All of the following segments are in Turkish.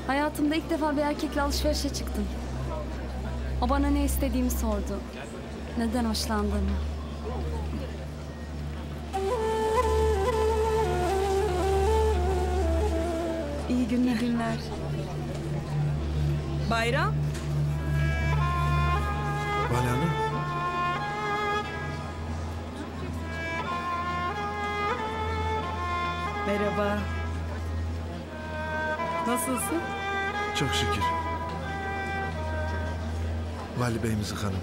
Hayatımda ilk defa bir erkekle alışverişe çıktım. O bana ne istediğimi sordu. Neden hoşlandığımı. İyi günler. İyi günler. Bayram. Vali Hanım. Merhaba. Nasılsın? Çok şükür. Vali Bey'imizi hanım.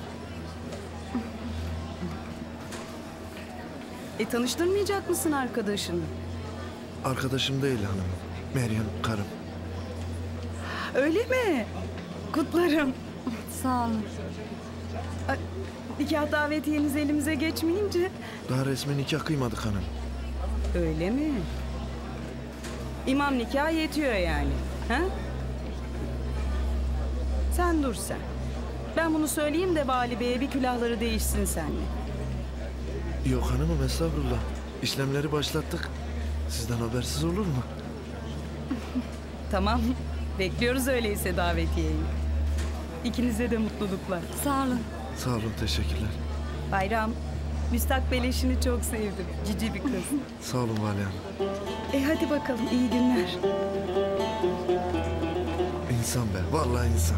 Tanıştırmayacak mısın arkadaşını? Arkadaşım değil hanım. Meryem karım. Öyle mi? Kutlarım. Sağ olun. Nikah davetiyeniz elimize geçmeyince. Daha resmi nikah kıymadık hanım. Öyle mi? İmam nikahı yetiyor yani. Ha? Sen dur sen. Ben bunu söyleyeyim de Vali Bey'e bir külahları değişsin seninle. Yok hanımım, estağfurullah. İşlemleri başlattık. Sizden habersiz olur mu? Tamam. Bekliyoruz öyleyse davetiyeyi. İkinize de mutluluklar. Sağ olun. Sağ olun, teşekkürler. Bayram, müstakbel eşini çok sevdim. Cici bir kız. Sağ olun Vali Hanım. Hadi bakalım, iyi günler. İnsan be, vallahi insan.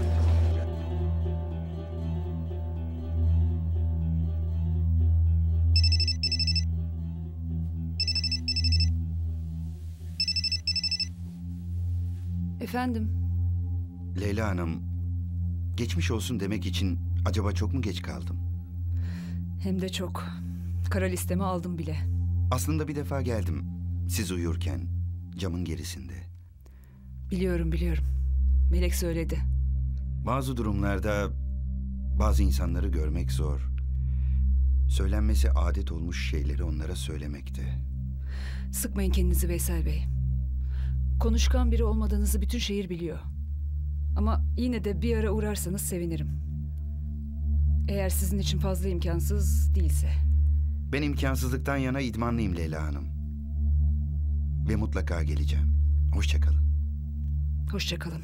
Efendim? Leyla Hanım, geçmiş olsun demek için acaba çok mu geç kaldım? Hem de çok. Kara listemi aldım bile. Aslında bir defa geldim. Siz uyurken, camın gerisinde. Biliyorum. Melek söyledi. Bazı durumlarda bazı insanları görmek zor. Söylenmesi adet olmuş şeyleri onlara söylemekte. Sıkmayın kendinizi Veysel Bey. Konuşkan biri olmadığınızı bütün şehir biliyor. Ama yine de bir ara uğrarsanız sevinirim. Eğer sizin için fazla imkansız değilse. Ben imkansızlıktan yana idmanlıyım Leyla Hanım. Ve mutlaka geleceğim. Hoşça kalın. Hoşça kalın.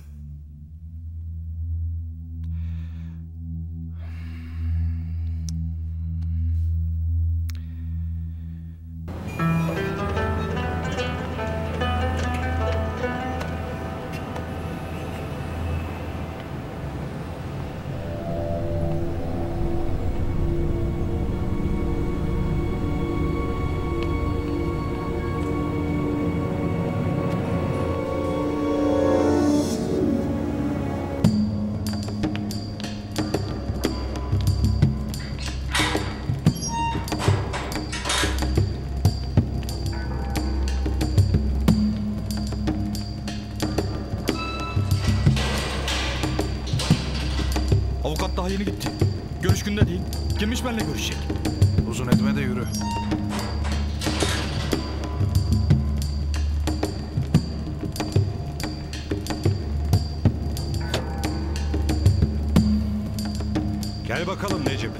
Avukat daha yeni gitti. Görüş günde değil. Kimmiş benimle görüşecek? Uzun etme de yürü. Gel bakalım Necip.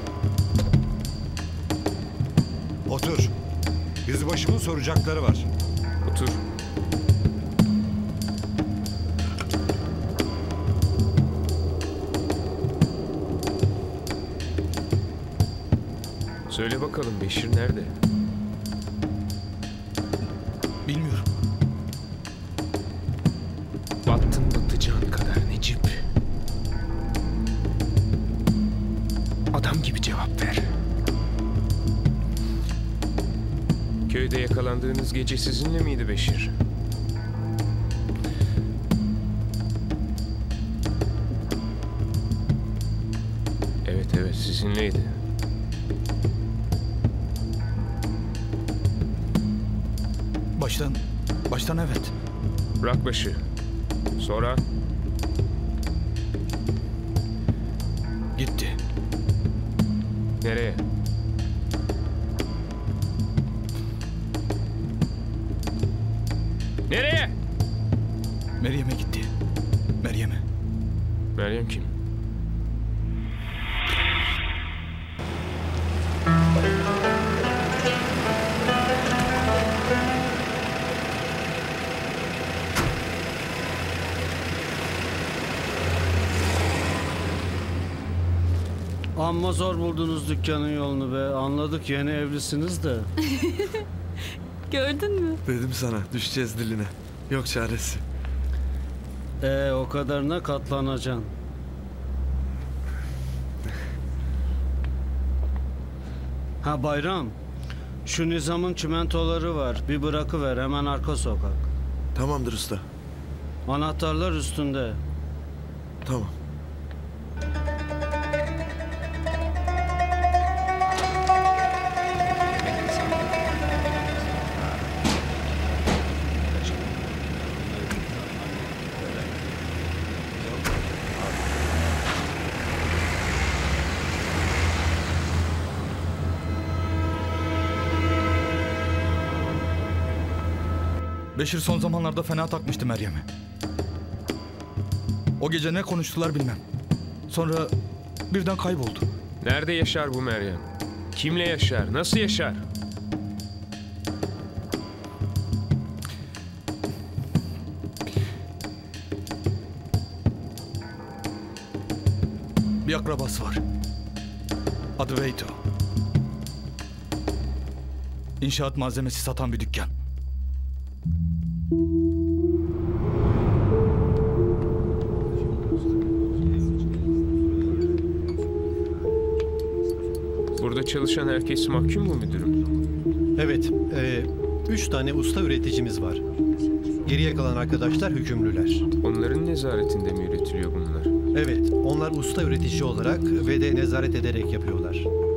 Otur. Yüzbaşımın soracakları var. Otur. Söyle bakalım Beşir nerede? Bilmiyorum. Battın batacağın kadar Necip. Adam gibi cevap ver. Köyde yakalandığınız gece sizinle miydi Beşir? Evet sizinleydi. Baştan evet. Bırak başı. Sonra? Gitti. Nereye? Nereye? Meryem'e gitti. Meryem'e. Meryem kim? Amma zor buldunuz dükkanın yolunu be. Anladık yeni evlisiniz de. Gördün mü? Dedim sana düşeceğiz diline. Yok çaresi. O kadarına katlanacaksın. Ha Bayram. Şu Nizam'ın çimentoları var. Bir bırakıver hemen arka sokak. Tamamdır usta. Anahtarlar üstünde. Tamam. Beşir son zamanlarda fena takmıştı Meryem'e. O gece ne konuştular bilmem. Sonra birden kayboldu. Nerede yaşar bu Meryem? Kimle yaşar? Nasıl yaşar? Bir akrabası var. Adı Veyto. İnşaat malzemesi satan bir dükkan. Burada çalışan herkes mahkum mu müdürüm? Evet, 3 tane usta üreticimiz var. Geriye kalan arkadaşlar hükümlüler. Onların nezaretinde mi üretiliyor bunlar? Evet, onlar usta üretici olarak ve de nezaret ederek yapıyorlar.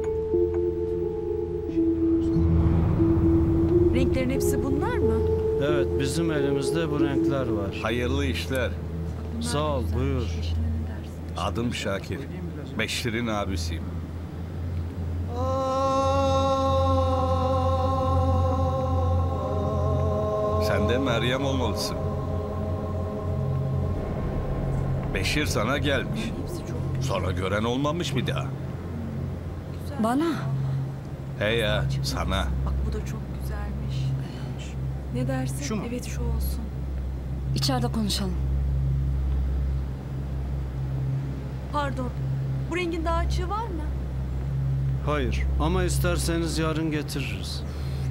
Renklerin hepsi bunlar mı? Evet bizim elimizde bu renkler var. Hayırlı işler. Sağ ol buyur. Adım Şakir. Beşir'in abisiyim. Sen de Meryem olmalısın. Beşir sana gelmiş. Sonra gören olmamış bir daha. Bana. He ya, sana. Bak bu da çok güzelmiş. Ne dersin? Şu mu? Evet şu olsun. İçeride konuşalım. Pardon. Bu rengin daha açığı var mı? Hayır ama isterseniz yarın getiririz.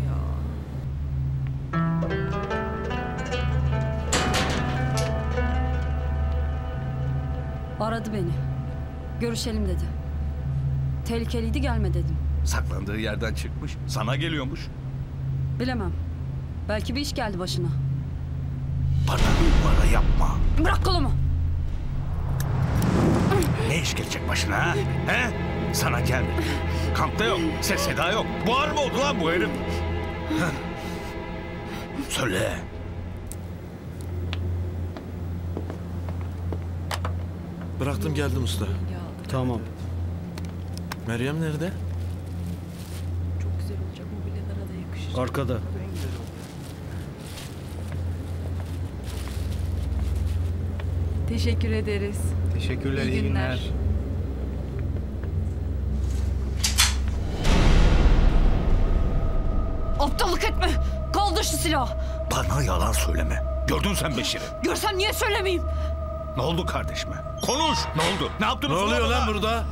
Aradı beni. Görüşelim dedi. Tehlikeliydi, gelme dedim. Saklandığı yerden çıkmış, sana geliyormuş. Bilemem. Belki bir iş geldi başına. Bana numara yapma. Bırak kolumu. Ne iş gelecek başına ha? He? Sana gelmedi. Kampta yok, ses seda yok. Buhar mı oldu lan bu herif? Heh. Söyle. Bıraktım geldim usta. Tamam. Meryem nerede? Çok güzel olacak. Mobilyalara da yakışacak. Arkada. Teşekkür ederiz. Teşekkürler, İyi günler. Aptallık etme. Kaldır şu silahı. Bana yalan söyleme. Gördün sen Beşir'i. Görsem niye söylemeyeyim? Ne oldu kardeşime? Konuş. Ne oldu? Ne yaptınız? Ne oluyor ulan lan bana? burada?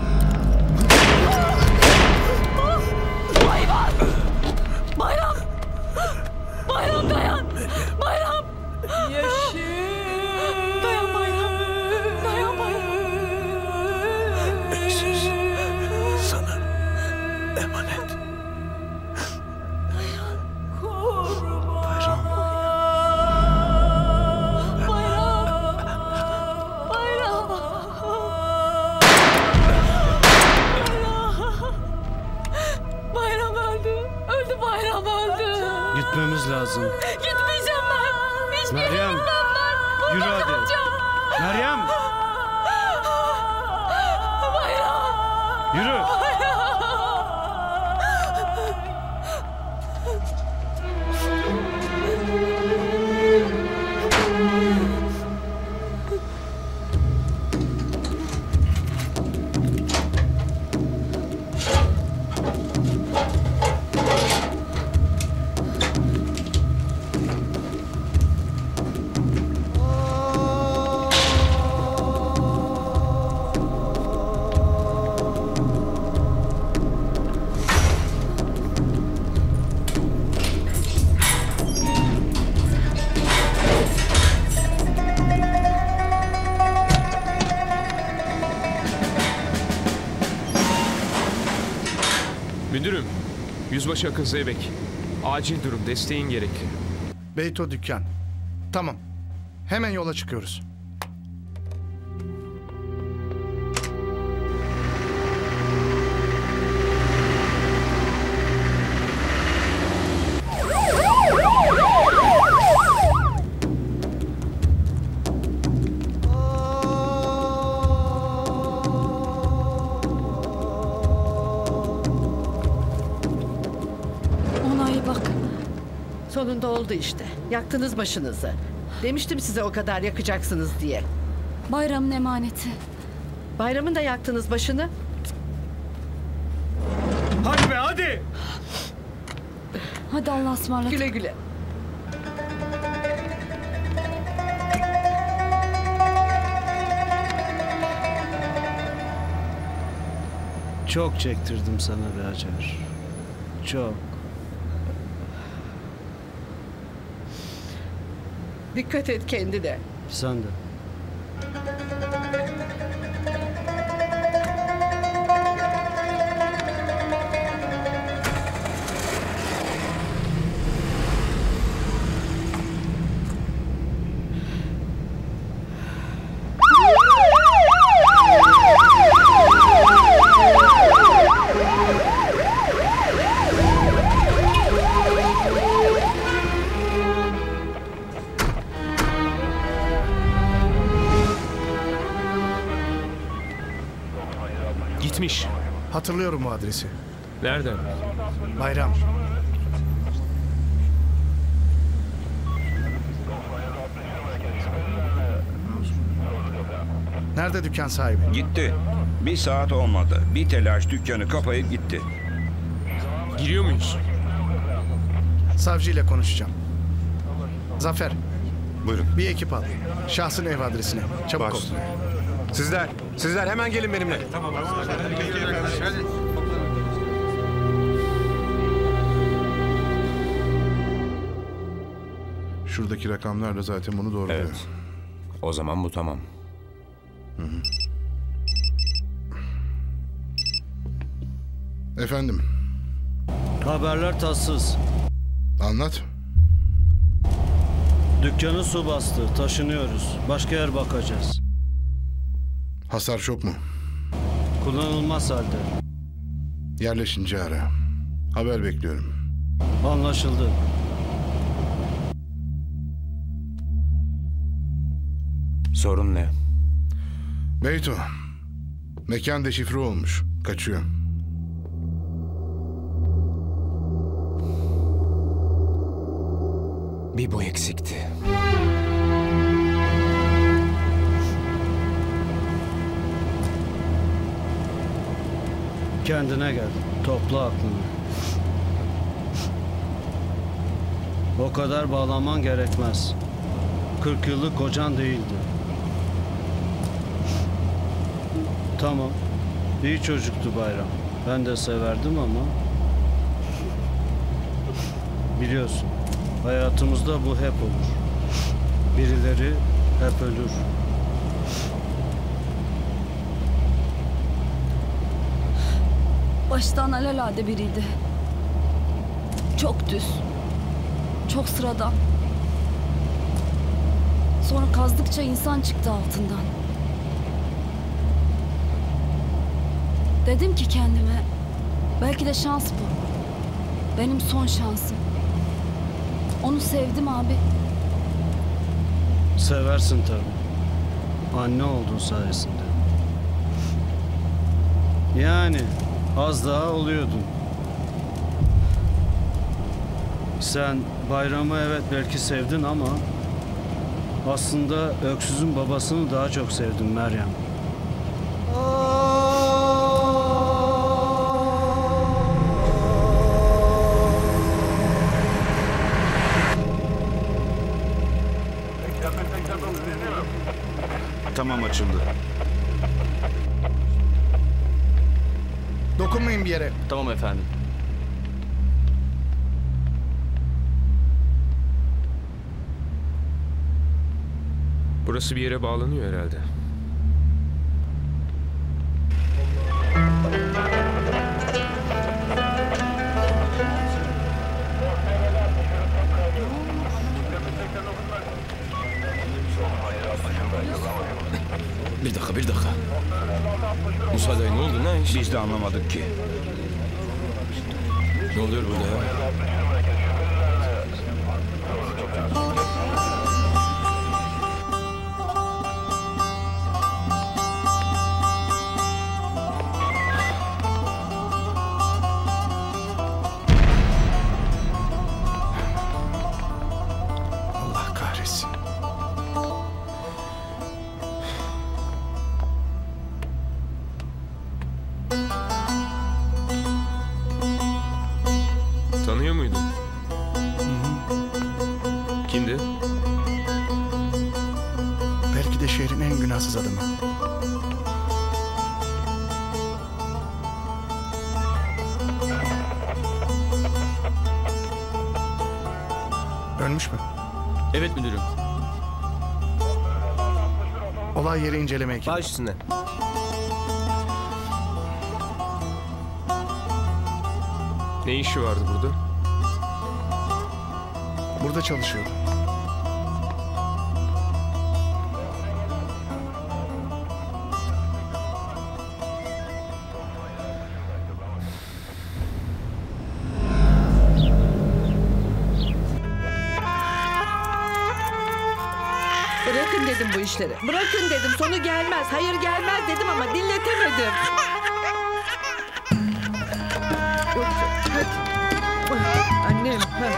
Bayram! Bayram dayan! Bayram! Dayan Bayram! Dayan Bayram! Eşsiz. Sana emanet. Bayram. Bayram! Bayram! Bayram öldü. Öldü Bayram öldü. Gitmemiz lazım. Gitmeyeceğim ben. Hiçbir Meryem, yerimden ben. yürü Burada hadi. kalacağım. Meryem Bayram! yürü. Yüzbaşı Akın Zeybek. Acil durum, desteğin gerekli. Beyto dükkan. Tamam. Hemen yola çıkıyoruz. Sonunda oldu işte. Yaktınız başınızı. Demiştim size o kadar yakacaksınız diye. Bayramın emaneti. Bayramın da yaktınız başını. Hadi be hadi. Hadi Allah'a ısmarladık. Güle güle. Çok çektirdim sana be Hacer. Çok. Dikkat et kendine. Sen de. Gitmiş. Hatırlıyorum bu adresi. Nereden? Bayram. Nerede dükkan sahibi? Gitti. Bir saat olmadı. Bir telaş dükkanı kapayıp gitti. Giriyor muyuz? Savcıyla konuşacağım. Zafer, Buyurun. bir ekip al. Şahsın ev adresine. Çabuk ol. Sizler hemen gelin benimle. Şuradaki rakamlar da zaten bunu doğruluyor. Evet. O zaman bu tamam. Efendim, Haberler tatsız. anlat. Dükkanı su bastı. Taşınıyoruz. Başka yer bakacağız. Hasar çok mu? Kullanılmaz halde. Yerleşince ara. Haber bekliyorum. Anlaşıldı. Sorun ne? Beyto, mekan deşifre olmuş. Kaçıyor. Bir bu eksikti. Kendine gel. Topla aklını. O kadar bağlanman gerekmez. 40 yıllık kocan değildi. Tamam. İyi çocuktu Bayram. Ben de severdim ama... Biliyorsun. Hayatımızda bu hep olur. Birileri hep ölür. Baştan alelade biriydi. Çok düz. Çok sıradan. Sonra kazdıkça insan çıktı altından. Dedim ki kendime, belki de şans bu. Benim son şansım. Onu sevdim abi. Seversin tabii. Anne oldun sayesinde. Yani az daha oluyordun. Sen Bayram'ı evet belki sevdin ama aslında öksüzün babasını daha çok sevdin Meryem. Tamam, açıldı. Dokunmayın bir yere. Tamam efendim. Burası bir yere bağlanıyor herhalde. Bir dakika. Musa dayı ne oldu, ne iş? Biz de anlamadık ki. Ne oluyor burada ya? Allah kahretsin. Tanıyor muydun? Kimdi? Belki de şehrin en günahsız adamı. Ölmüş mü? Evet müdürüm. Olay yeri inceleme ekibi. Baş üstüne. Ne işi vardı burada? Burada çalışıyordu. Bırakın dedim bu işleri. Bırakın dedim. Sonu gelmez. Hayır gelmez dedim ama dinletemedim. Yoksa hadi. Annem.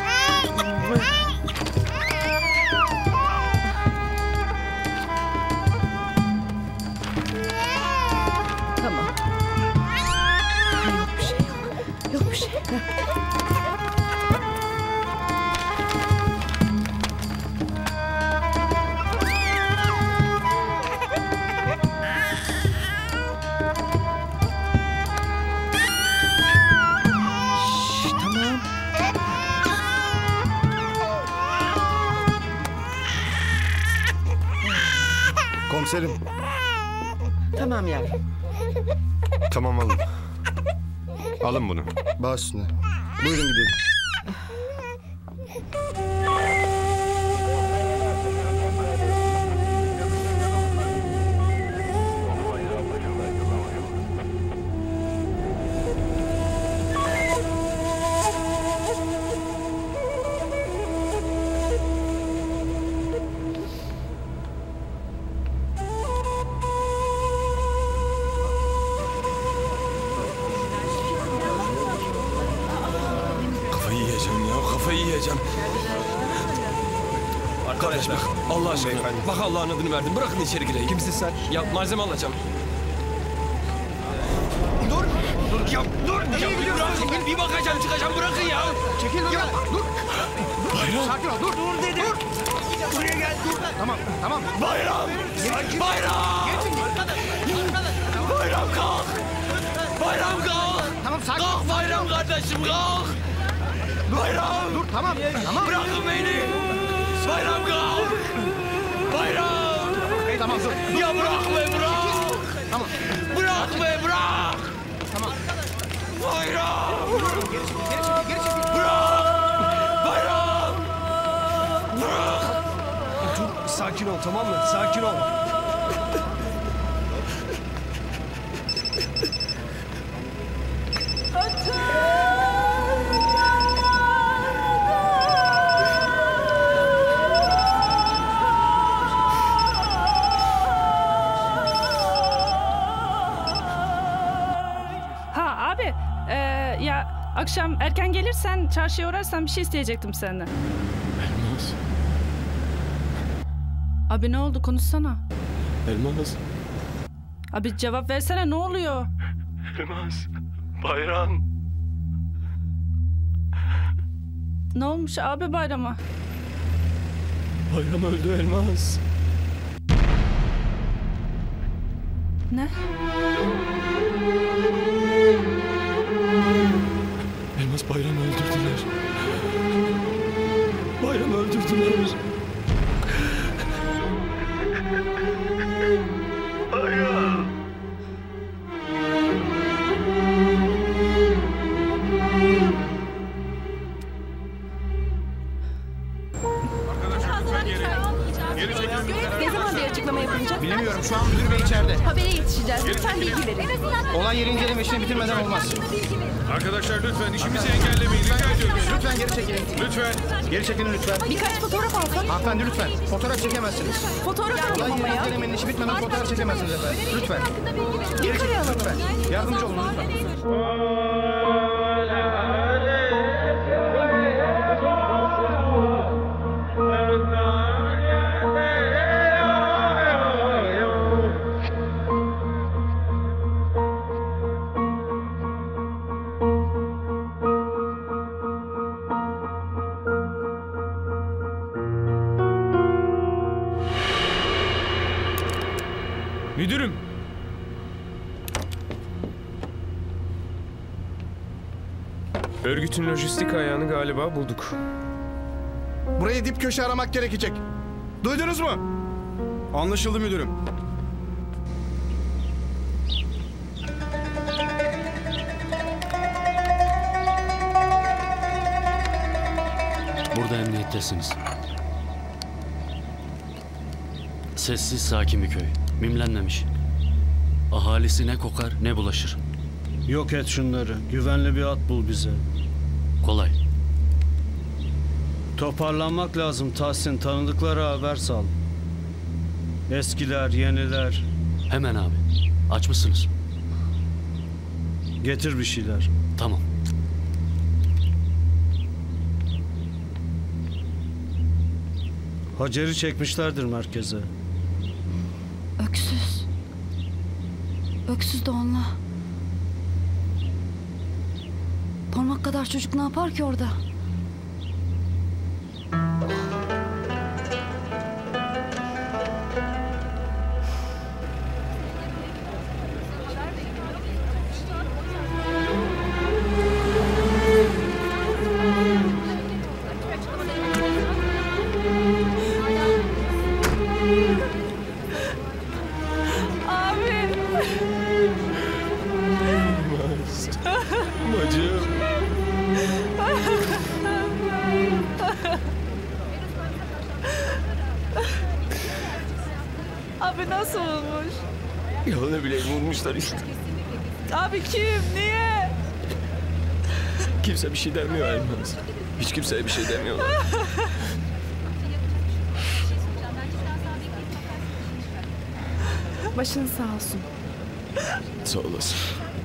Tamam. Yok bir şey yok. Yok bir şey. Komiserim. Tamam yavrum. Tamam alın. Alın bunu. Baş üstüne. Buyurun gidelim. Kafayı yiyeceğim. Arkadaş bak Allah aşkına. Bak Allah'ın adını verdim. Bırakın içeri gireyim. Kimsin sen? Ya malzeme alacağım. Dur. Ya dur. Ya bir bakacağım çıkacağım. Bırakın ya. Çekil dur. Dur. Bayram. Sakin ol. Dur dedim. Dur. Buraya gel. Dur. Tamam. Bayram. Bayram. Bayram kalk. Bayram kalk. Tamam sakin. Kalk Bayram kardeşim kalk. Bayram! Dur tamam. Bırakın beni! Bayram kalk! Bayram! Tamam dur. Ya bırak be bırak! Tamam. Bırak be bırak! Tamam. Bayram! Geri çekil. Bırak! Bayram! Bırak! Dur sakin ol tamam mı? Sakin ol. Akşam erken gelirsen çarşıya uğrarsan bir şey isteyecektim senden. Elmas. Abi ne oldu konuşsana. Elmas. Abi cevap versene ne oluyor? Elmas. Bayram. Ne olmuş abi Bayram'a? Bayram öldü Elmas. Ne? Elmas Bayram'ı öldürdüler. Bayram'ı öldürdüler. Bayram. Ne zaman bir açıklama yapılacak? Bilmiyorum. Şu an müdür bey içeride. Habere yetişeceğiz. Lütfen bilgi verin. Olay yeri inceleme işini bitirmeden olmaz. Arkadaşlar lütfen işimizi engellemeyin. Rica ediyorum. Lütfen geri çekilin. Lütfen. Geri çekilin lütfen. Birkaç fotoğraf alsak. Hanımefendi lütfen. Fotoğraf çekemezsiniz. Fotoğraf alalım Olay ama yeri ya. incelemenin işi bitmeden fotoğraf çekemezsiniz efendim. Lütfen. Geri çekilin lütfen. Yardımcı olun lütfen. Müdürüm. Örgütün lojistik ayağını galiba bulduk. Burayı dip köşe aramak gerekecek. Duydunuz mu? Anlaşıldı müdürüm. Burada emniyettesiniz. Sessiz, sakin bir köy. Mimlenmemiş. Ahalisi ne kokar ne bulaşır. Yok et şunları. Güvenli bir at bul bize. Kolay. Toparlanmak lazım Tahsin. Tanıdıklara haber sal. Eskiler, yeniler. Hemen abi. Aç mısınız? Getir bir şeyler. Tamam. Hacer'i çekmişlerdir merkeze. Öksüz. Öksüz de onunla. Parmak kadar çocuk ne yapar ki orada? Bacım. Abi nasıl olmuş? Ya ne bileyim vurmuşlar işte. Abi kim? Niye? Kimse bir şey demiyor Elmas. Hiç kimseye bir şey demiyorlar. Başın sağ olsun. Sağ olasın.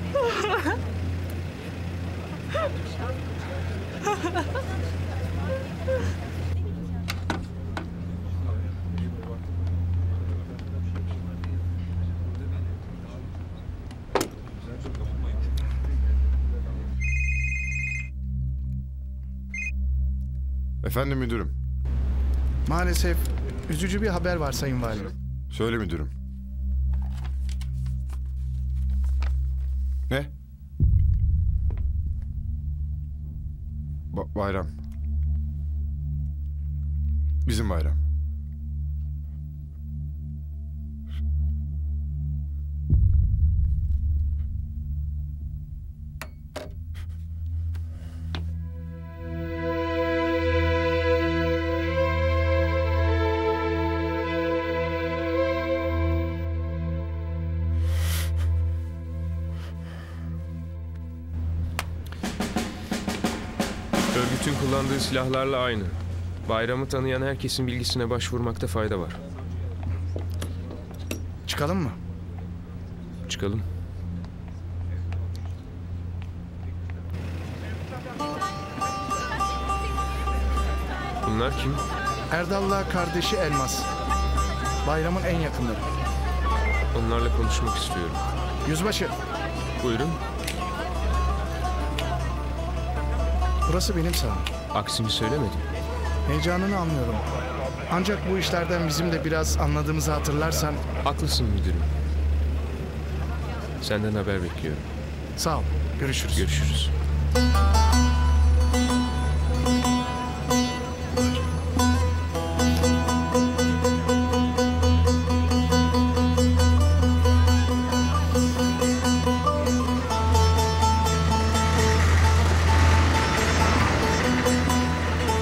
Efendim müdürüm. Maalesef üzücü bir haber var Sayın Valim. Söyle müdürüm. Ne? Bayram. Bizim bayram. Örgütün kullandığı silahlarla aynı. Bayramı tanıyan herkesin bilgisine başvurmakta fayda var. Çıkalım mı? Çıkalım. Bunlar kim? Erdal'la kardeşi Elmas. Bayramın en yakınları. Onlarla konuşmak istiyorum. Yüzbaşı. Buyurun. Burası benim sahamım. Aksini söylemedim. Heyecanını anlıyorum. Ancak bu işlerden bizim de biraz anladığımızı hatırlarsan... Haklısın müdürüm. Senden haber bekliyorum. Sağ ol. Görüşürüz. Görüşürüz.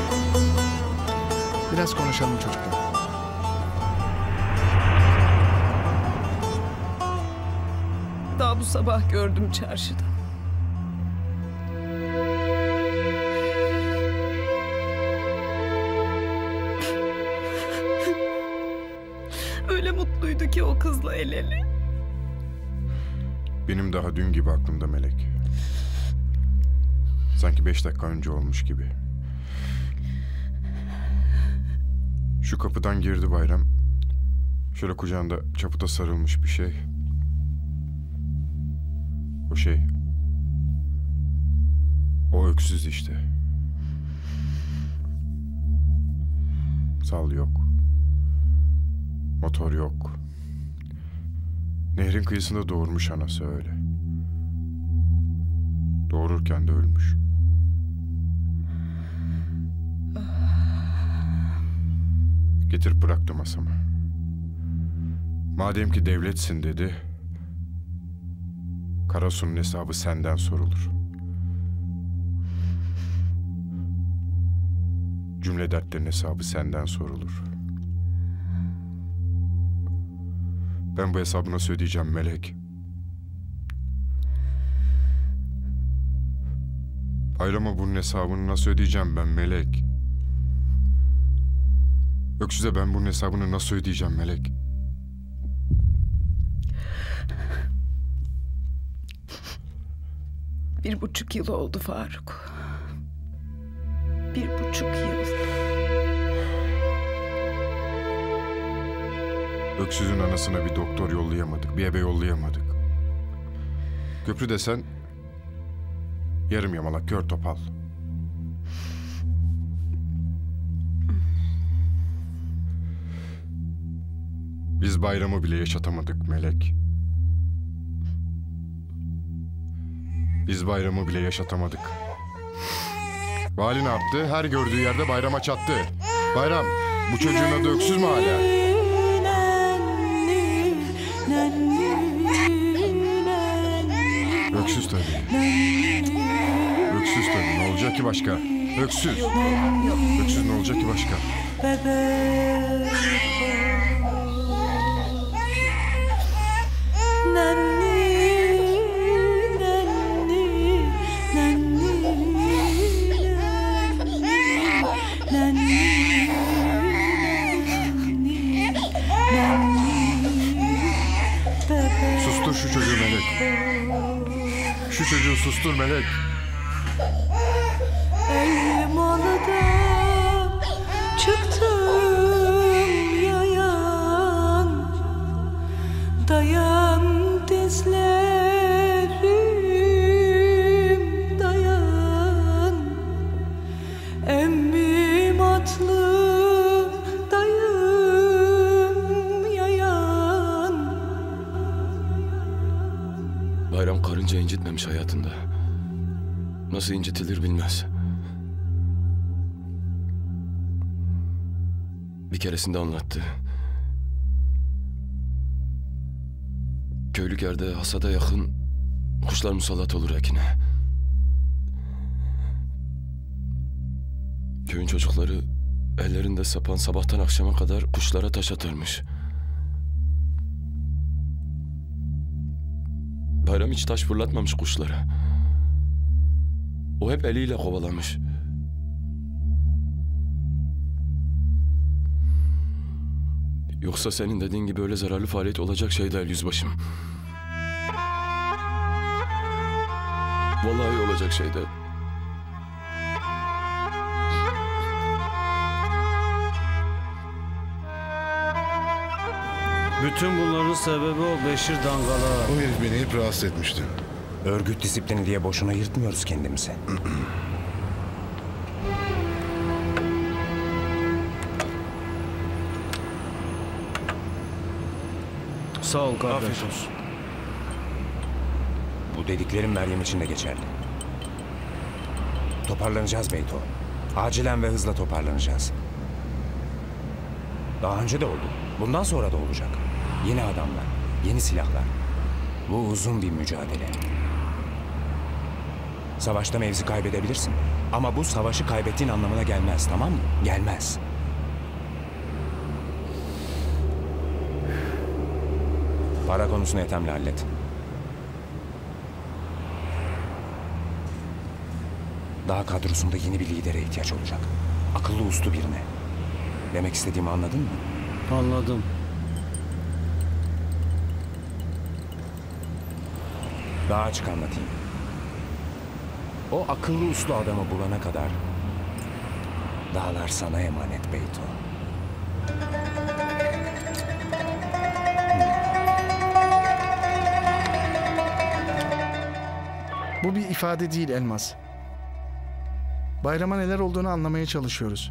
Biraz konuşalım çocuklar. daha bu sabah gördüm çarşıda. Öyle mutluydu ki o kızla el ele. Benim daha dün gibi aklımda Melek. Sanki 5 dakika önce olmuş gibi. Şu kapıdan girdi Bayram. Şöyle kucağında çaputa sarılmış bir şey. O şey. O öksüz işte. Sal yok. Motor yok. Nehrin kıyısında doğurmuş anası öyle. Doğururken de ölmüş. Getirip bıraktı masama. Madem ki devletsin dedi, Karasu'nun hesabı senden sorulur. Cümle dertlerin hesabı senden sorulur. Ben bu hesabı nasıl ödeyeceğim Melek? Bayram'a bunun hesabını nasıl ödeyeceğim ben Melek? Öksüz'e ben bunun hesabını nasıl ödeyeceğim Melek? Bir 1,5 yıl oldu Faruk. 1,5 yıl. Öksüz'ün anasına bir doktor yollayamadık, bir ebe yollayamadık. Köprü desen yarım yamalak, kör topal. Biz Bayram'ı bile yaşatamadık Melek. Biz Bayram'ı bile yaşatamadık. Vali ne yaptı? Her gördüğü yerde Bayram'a çattı. Bayram, bu çocuğun adı Öksüz mü hala? Öksüz tabii. Öksüz tabii. Ne olacak ki başka? Öksüz. Öksüz ne olacak ki başka? Sustur şu çocuğu Melek. Şu çocuğu sustur Melek. Elmalı'dan çıktım yayan, dayan dizlerim dayan, emmim atlı dayım yayan. Bayram karınca incitmemiş hayatında. Nasıl incitilir bilmez. Bir keresinde anlattı. Köylük yerde hasada yakın kuşlar musallat olur ekine. Köyün çocukları ellerinde sapan sabahtan akşama kadar kuşlara taş atarmış. Bayram hiç taş fırlatmamış kuşlara. O hep eliyle kovalamış. Yoksa senin dediğin gibi öyle zararlı faaliyet olacak şey değil yüzbaşım. Vallahi olacak şey değil. Bütün bunların sebebi o Beşir Dangala. O herif beni hep rahatsız etmişti. Örgüt disiplini diye boşuna yırtmıyoruz kendimizi. Sağ ol kardeş. Afiyet olsun. Bu dediklerim Meryem için de geçerli. Toparlanacağız Beyto. Acilen ve hızla toparlanacağız. Daha önce de oldu. Bundan sonra da olacak. Yeni adamlar, yeni silahlar. Bu uzun bir mücadele. Savaşta mevzi kaybedebilirsin. Ama bu savaşı kaybettiğin anlamına gelmez, tamam mı? Gelmez. Para konusunu Ethem'le hallet. Daha kadrosunda yeni bir lidere ihtiyaç olacak. Akıllı uslu birine. Demek istediğimi anladın mı? Anladım. Daha açık anlatayım. O akıllı uslu adamı bulana kadar dağlar sana emanet Beyto. Bu bir ifade değil Elmas. Bayrama neler olduğunu anlamaya çalışıyoruz.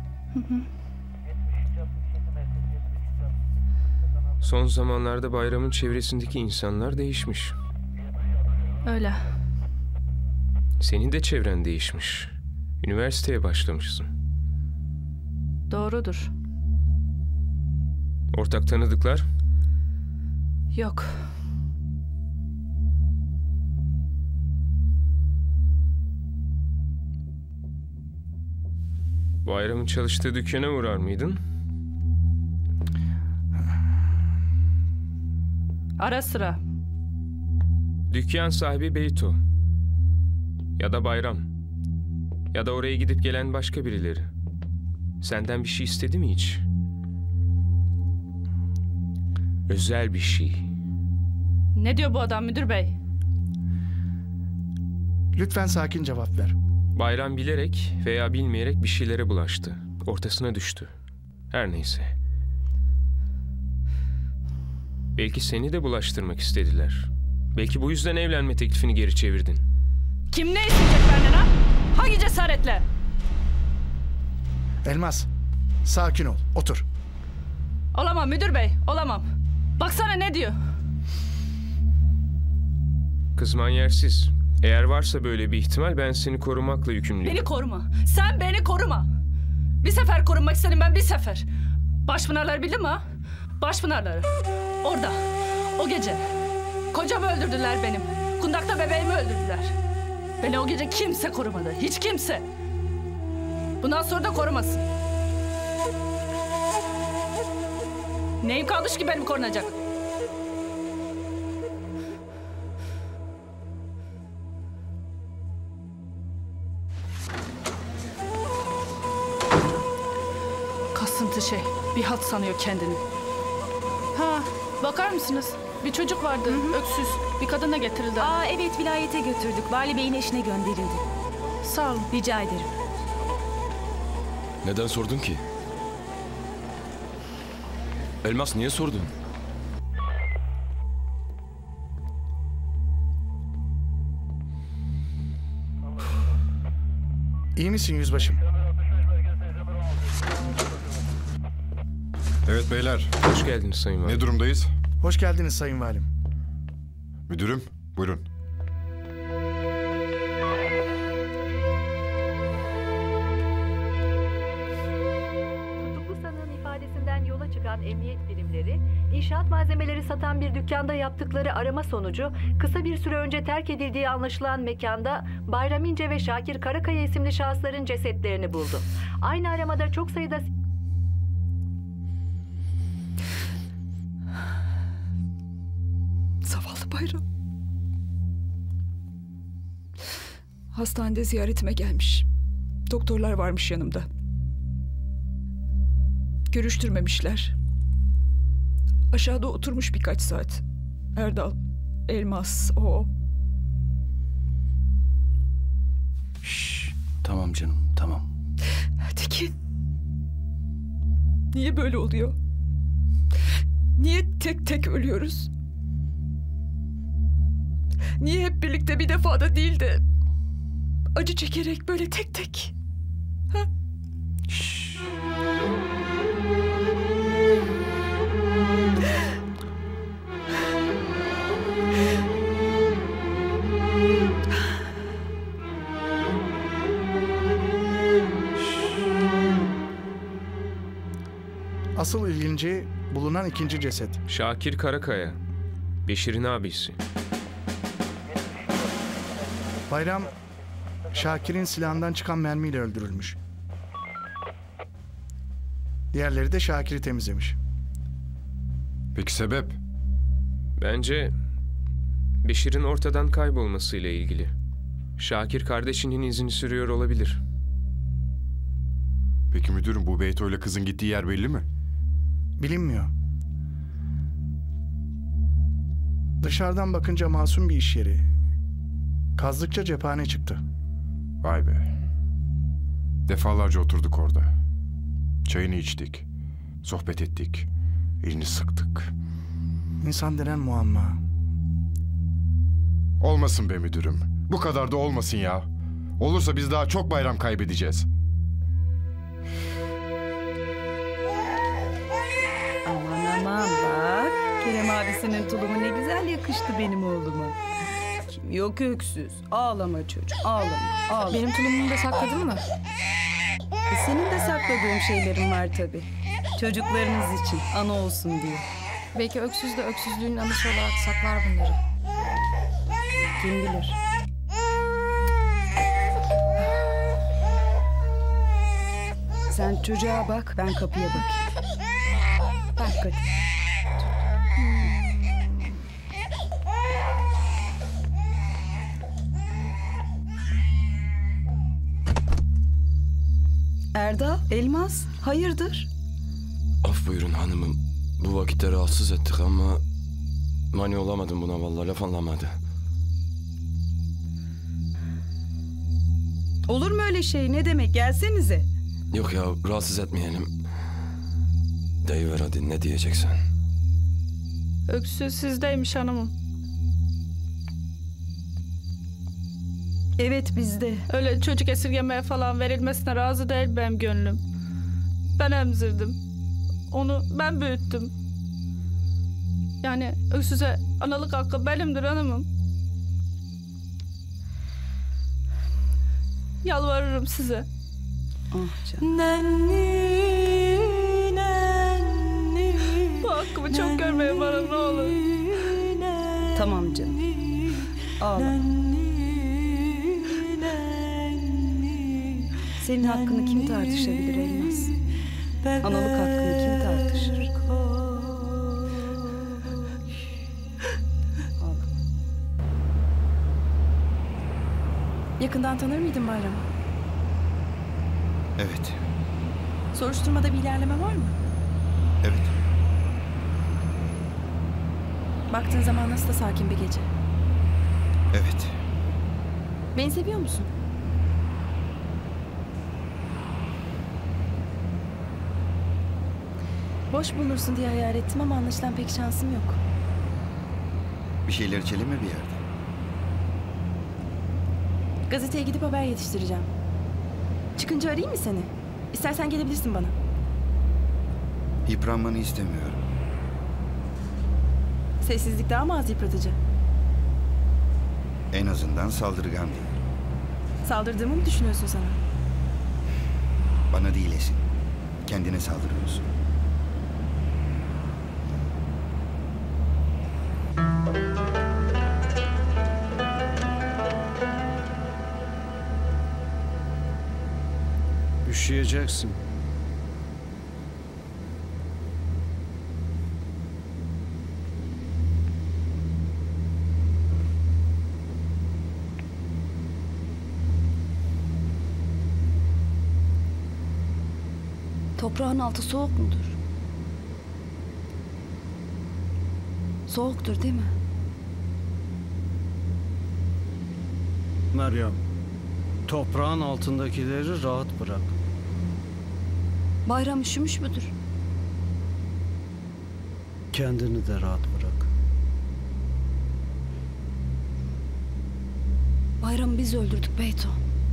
Son zamanlarda bayramın çevresindeki insanlar değişmiş. Öyle. Senin de çevren değişmiş. Üniversiteye başlamışsın. Doğrudur. Ortak tanıdıklar? Yok. Bayramın çalıştığı dükkana uğrar mıydın? Ara sıra. Dükkan sahibi Beyto. Ya da Bayram. Ya da oraya gidip gelen başka birileri. Senden bir şey istedi mi hiç? Özel bir şey. Ne diyor bu adam müdür bey? Lütfen sakin cevap ver. Bayram bilerek veya bilmeyerek bir şeylere bulaştı. Ortasına düştü. Her neyse. Belki seni de bulaştırmak istediler. Belki bu yüzden evlenme teklifini geri çevirdin. Kim ne isteyecek benden ha? Hangi cesaretle? Elmas, sakin ol, otur. Olamam müdür bey, olamam. Baksana ne diyor? Kızman yersiz. Eğer varsa böyle bir ihtimal ben seni korumakla yükümlüyüm. Beni koruma. Sen beni koruma. Bir sefer korunmak istedim ben, bir sefer. Başpınarları bildin mi ha? Başpınarları. Orada. O gece. Kocamı öldürdüler benim. Kundakta bebeğimi öldürdüler. Beni o gece kimse korumadı. Hiç kimse. Bundan sonra da korumasın. Neyim kalmış ki benim korunacak? Kasıntı şey. Bir hat sanıyor kendini. Ha, bakar mısınız? Bir çocuk vardı, öksüz. Bir kadına getirildi. Aa evet, vilayete götürdük. Vali Bey'in eşine gönderildi. Sağ olun. Rica ederim. Neden sordun ki? Elmas niye sordun? İyi misin yüzbaşım? Evet beyler. Hoş geldiniz Sayın Valim. Ne durumdayız? Hoş geldiniz Sayın Valim. Müdürüm, buyurun. Tutuklu sanığın ifadesinden yola çıkan emniyet birimleri, inşaat malzemeleri satan bir dükkanda yaptıkları arama sonucu kısa bir süre önce terk edildiği anlaşılan mekanda Bayram İnce ve Şakir Karakaya isimli şahısların cesetlerini buldu. Aynı aramada çok sayıda... Zavallı Bayram. Hastanede ziyaretime gelmiş. Doktorlar varmış yanımda. Görüştürmemişler. Aşağıda oturmuş birkaç saat. Erdal, Elmas, o. Şşş, tamam canım, tamam. Tekin. Niye böyle oluyor? Niye tek tek ölüyoruz? Niye hep birlikte bir defada değil de acı çekerek böyle tek tek? Ha? Şşş. Asıl ilginci bulunan ikinci ceset. Şakir Karakaya. Beşir'in abisi. Bayram, Şakir'in silahından çıkan mermiyle öldürülmüş. Diğerleri de Şakir'i temizlemiş. Peki sebep? Bence Beşir'in ortadan kaybolmasıyla ilgili. Şakir kardeşinin izini sürüyor olabilir. Peki müdürüm, bu Beyto ile kızın gittiği yer belli mi? Bilinmiyor. Dışarıdan bakınca masum bir iş yeri. Kazdıkça cephane çıktı. Vay be. Defalarca oturduk orada. Çayını içtik. Sohbet ettik. Elini sıktık. İnsan denen muamma. Olmasın be müdürüm. Bu kadar da olmasın ya. Olursa biz daha çok bayram kaybedeceğiz. Aman bak. Kerem abisinin tulumu ne güzel yakıştı benim oğluma. Kim yok öksüz. Ağlama çocuk, ağlama. Benim tulumumu da sakladın mı? Senin de sakladığın şeylerin var tabii. Çocuklarınız için, ana olsun diye. Belki öksüz de öksüzlüğün anısı olarak saklar bunları. Kim bilir? Sen çocuğa bak, ben kapıya bakayım. Bak hadi. Erdal, Elmas, hayırdır? Af buyurun hanımım. Bu vakitte rahatsız ettik ama mani olamadım buna vallahi, laf anlamadı. Olur mu öyle şey? Ne demek? Gelsenize. Yok ya, rahatsız etmeyelim. Deyiver hadi, ne diyeceksen. Öksüz sizdeymiş hanımım. Evet bizde. Öyle çocuk esirgemeye falan verilmesine razı değil benim gönlüm. Ben emzirdim. Onu ben büyüttüm. Yani öksüze analık hakkı benimdir hanımım. Yalvarırım size. Ah canım. Bu hakkımı çok görmeyin bana, ne olur. Tamam canım. Ağla. Senin hakkını kim tartışabilir Elmas? Analık hakkını kim tartışır? Yakından tanır mıydın Bayram'ı? Evet. Soruşturmada bir ilerleme var mı? Evet. Baktığın zaman nasıl da sakin bir gece. Evet. Beni seviyor musun? Boş bulunursun diye hayal ettim ama anlaşılan pek şansım yok. Bir şeyler içelim mi bir yerde? Gazeteye gidip haber yetiştireceğim. Çıkınca arayayım mı seni? İstersen gelebilirsin bana. Yıpranmanı istemiyorum. Sessizlik daha mı az yıpratıcı? En azından saldırgan değil. Saldırdığımı mı düşünüyorsun sana? Bana değil Esin. Kendine saldırıyorsun. Üşüyeceksin. Toprağın altı soğuk mudur? Soğuktur değil mi? Meryem, toprağın altındakileri rahat bırak. Bayram üşümüş müdür? Kendini de rahat bırak. Bayram'ı biz öldürdük Beyto.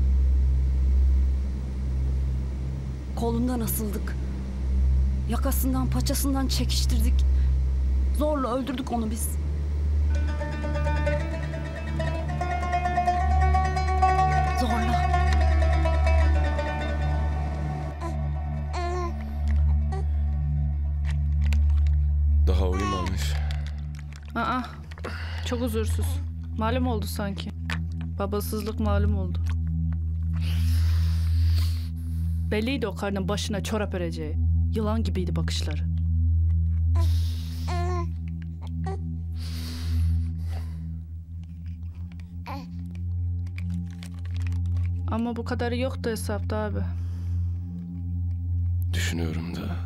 Kolundan asıldık. Yakasından, paçasından çekiştirdik. Zorla öldürdük onu biz. Zorla. Daha uyumamış. Aa, çok huzursuz. Malum oldu sanki. Babasızlık malum oldu. Belliydi o karnın başına çorap öreceği. Yılan gibiydi bakışları. Ama bu kadarı yoktu hesapta abi. Düşünüyorum da.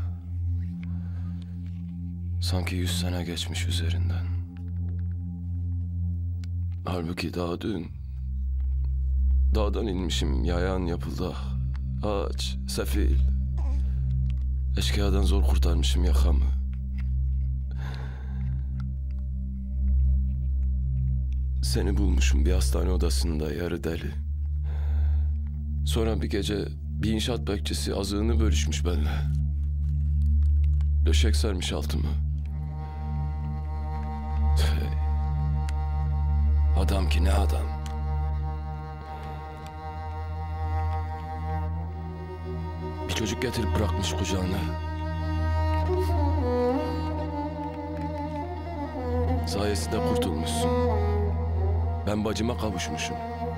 Sanki 100 sene geçmiş üzerinden. Halbuki daha dün dağdan inmişim, yayan yapıldı. Ağaç, sefil. Eşkıyadan zor kurtarmışım yakamı. Seni bulmuşum bir hastane odasında yarı deli. Sonra bir gece bir inşaat bekçisi azığını bölüşmüş benimle. Döşek sermiş altımı. Adam ki ne adam. Bir çocuk getirip bırakmış kucağına. Sayesinde kurtulmuşsun. Ben bacıma kavuşmuşum.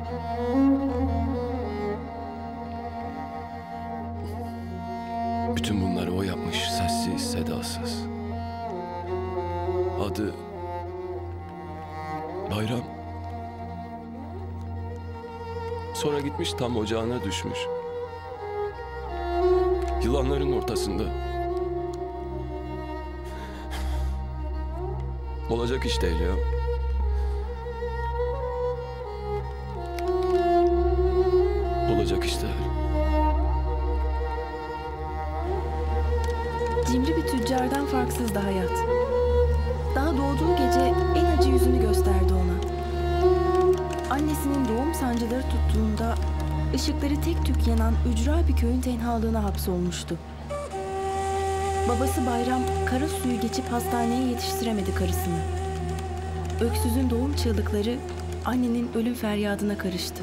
Bütün bunları o yapmış, sessiz, sedasız. Adı Bayram. Sonra gitmiş tam ocağına düşmüş. Yılanların ortasında. Olacak iş değil ya. Olacak iş değil. Cimri bir tüccardan farksızdı hayat. Daha doğduğu gece en acı yüzünü gösterdi ona. Annesinin doğum sancıları tuttuğunda ışıkları tek tük yanan ücra bir köyün tenhalığına hapsolmuştu. Babası Bayram kara suyu geçip hastaneye yetiştiremedi karısını. Öksüzün doğum çığlıkları annenin ölüm feryadına karıştı.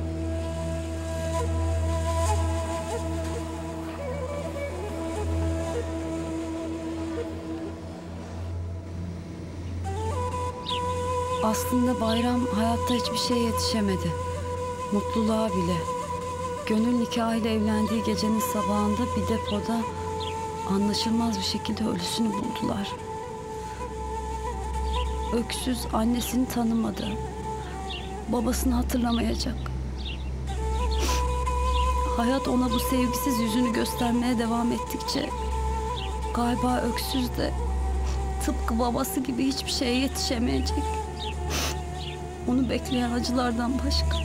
Aslında Bayram hayatta hiçbir şeye yetişemedi. Mutluluğa bile. Gönül nikahıyla evlendiği gecenin sabahında bir depoda anlaşılmaz bir şekilde ölüsünü buldular. Öksüz annesini tanımadı. Babasını hatırlamayacak. Hayat ona bu sevgisiz yüzünü göstermeye devam ettikçe galiba öksüz de tıpkı babası gibi hiçbir şeye yetişemeyecek. Onu bekleyen acılardan başka.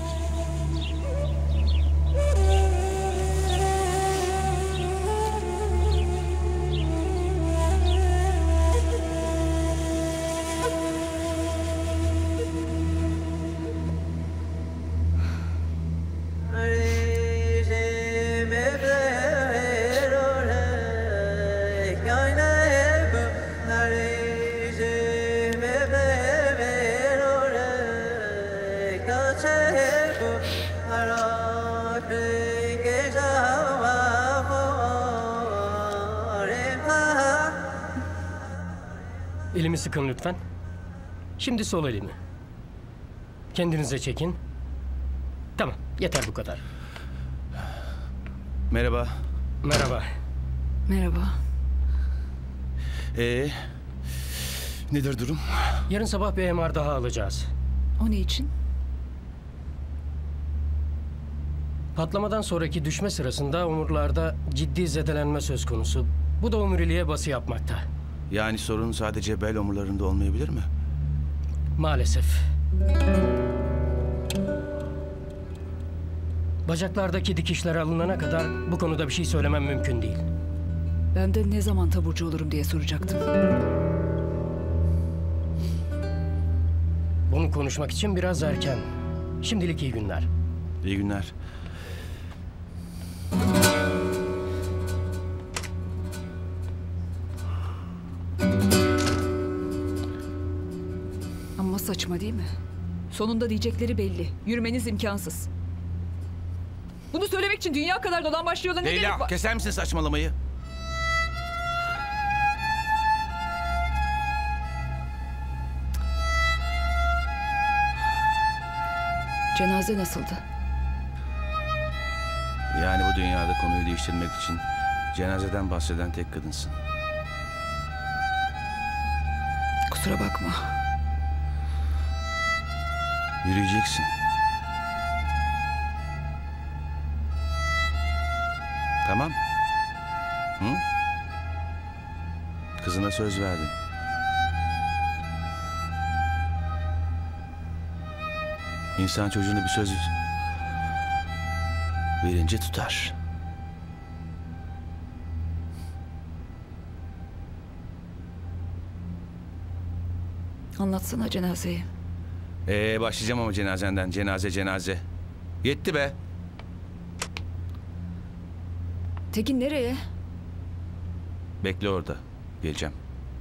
Elimi sıkın lütfen. Şimdi sol elimi. Kendinize çekin. Tamam, yeter bu kadar. Merhaba. Merhaba. Merhaba. Nedir durum? Yarın sabah bir MR daha alacağız. O ne için? Patlamadan sonraki düşme sırasında omurlarda ciddi zedelenme söz konusu. Bu da omuriliğe bası yapmakta. Yani sorun sadece bel omurlarında olmayabilir mi? Maalesef. Bacaklardaki dikişler alınana kadar bu konuda bir şey söylemem mümkün değil. Ben de ne zaman taburcu olurum diye soracaktım. Bunu konuşmak için biraz erken. Şimdilik iyi günler. İyi günler. Ama saçma değil mi? Sonunda diyecekleri belli. Yürümeniz imkansız. Bunu söylemek için dünya kadar dolambaçlı yola ne gerek Leyla, var? keser misin saçmalamayı? Cenaze nasıldı? Yani bu dünyada konuyu değiştirmek için cenazeden bahseden tek kadınsın. Kusura bakma. Yürüyeceksin. Tamam. Hı? Kızına söz verdin. İnsan çocuğuna bir söz verince tutar. Anlatsana cenazeyi. Başlayacağım ama cenazenden. Cenaze. Yetti be. Tekin nereye? Bekle orada. Geleceğim.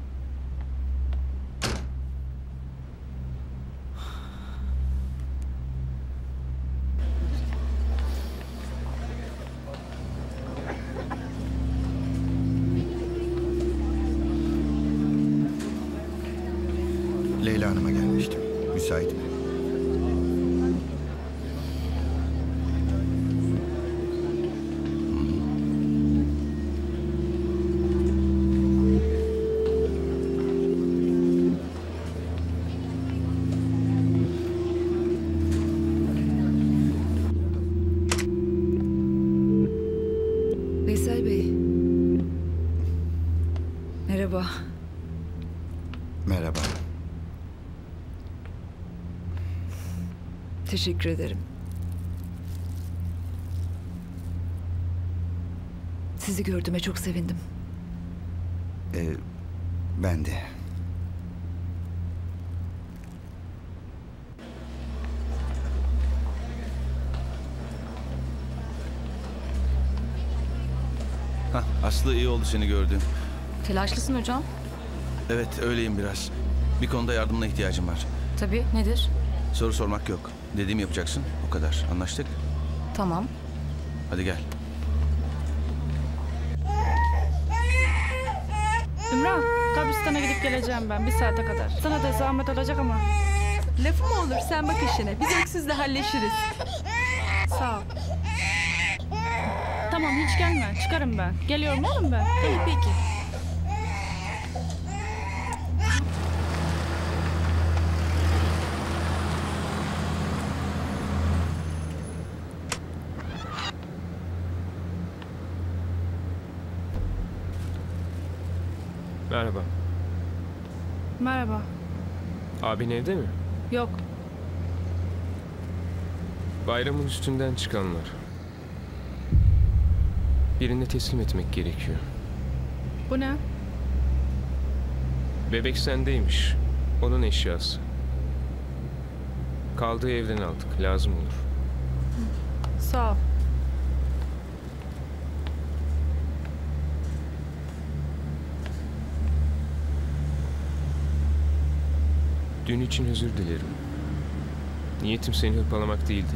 Leyla Hanım'a gelmiştim. Müsait mi? Veysel Bey. Merhaba. Merhaba. Teşekkür ederim. Sizi gördüğüme çok sevindim. Ben de. Aslı iyi oldu seni gördüğüm. Telaşlısın hocam. Evet öyleyim biraz. Bir konuda yardımına ihtiyacım var. Tabii, nedir? Soru sormak yok. Dediğimi yapacaksın. O kadar. Anlaştık? Tamam. Hadi gel. Ümran, kabristana gidip geleceğim ben 1 saate kadar. Sana da zahmet olacak ama. Lafı mı olur, sen bak işine. Biz öksüzle halleşiriz. Sağ ol. Tamam, hiç gelme. Çıkarım ben. Geliyorum oğlum ben. İyi peki. Merhaba. Merhaba. Abin evde mi? Yok. Bayramın üstünden çıkanlar. Birine teslim etmek gerekiyor. Bu ne? Bebek sendeymiş. Onun eşyası. Kaldığı evden aldık. Lazım olur. Sağ ol. Dün için özür dilerim. Niyetim seni hırpalamak değildi.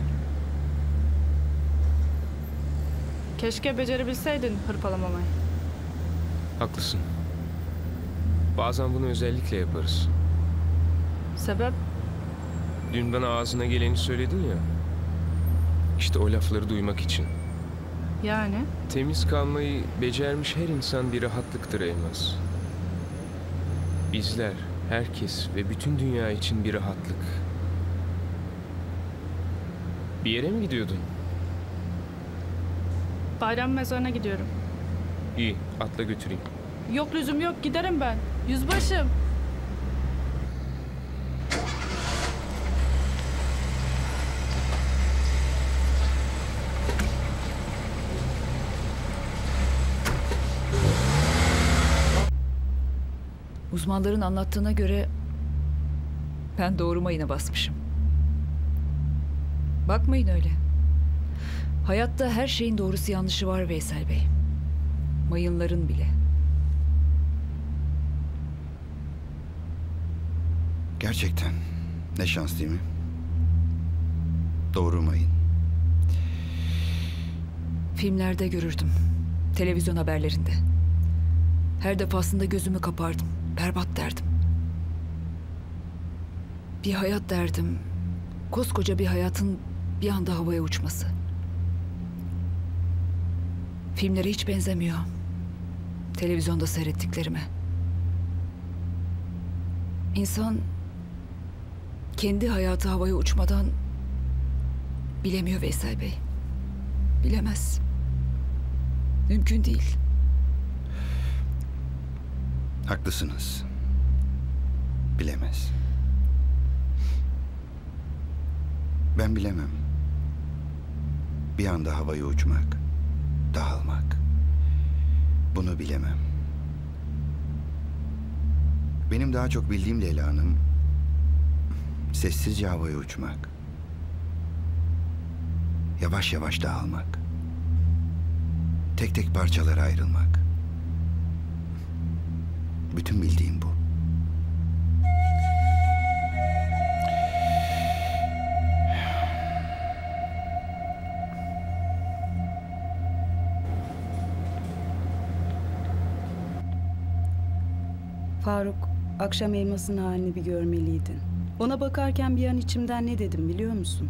Keşke becerebilseydin hırpalamamayı. Haklısın. Bazen bunu özellikle yaparız. Sebep? Dün bana ağzına geleni söyledin ya. İşte o lafları duymak için. Yani? Temiz kalmayı becermiş her insan bir rahatlıktır Elmas. Bizler, herkes ve bütün dünya için bir rahatlık. Bir yere mi gidiyordun? Bayram mezarına gidiyorum. İyi, atla götüreyim. Yok lüzum yok, giderim ben. Yüzbaşım. Uzmanların anlattığına göre ben doğru mayına basmışım. Bakmayın öyle. Hayatta her şeyin doğrusu yanlışı var Veysel Bey. Mayınların bile. Gerçekten. Ne şans değil mi? Doğru mayın. Filmlerde görürdüm. Televizyon haberlerinde. Her defasında gözümü kapardım. Berbat derdim. Bir hayat derdim. Koskoca bir hayatın bir anda havaya uçması. Filmlere hiç benzemiyor. Televizyonda seyrettiklerime. İnsan kendi hayatı havaya uçmadan bilemiyor Veysel Bey. Bilemez. Mümkün değil. Haklısınız. Bilemez. Ben bilemem. Bir anda havaya uçmak, dağılmak. Bunu bilemem. Benim daha çok bildiğim Leyla Hanım, sessizce havaya uçmak. Yavaş yavaş dağılmak. Tek tek parçalara ayrılmak. Bütün bildiğim bu. Faruk, akşam elmasın halini bir görmeliydin. Ona bakarken bir an içimden ne dedim biliyor musun?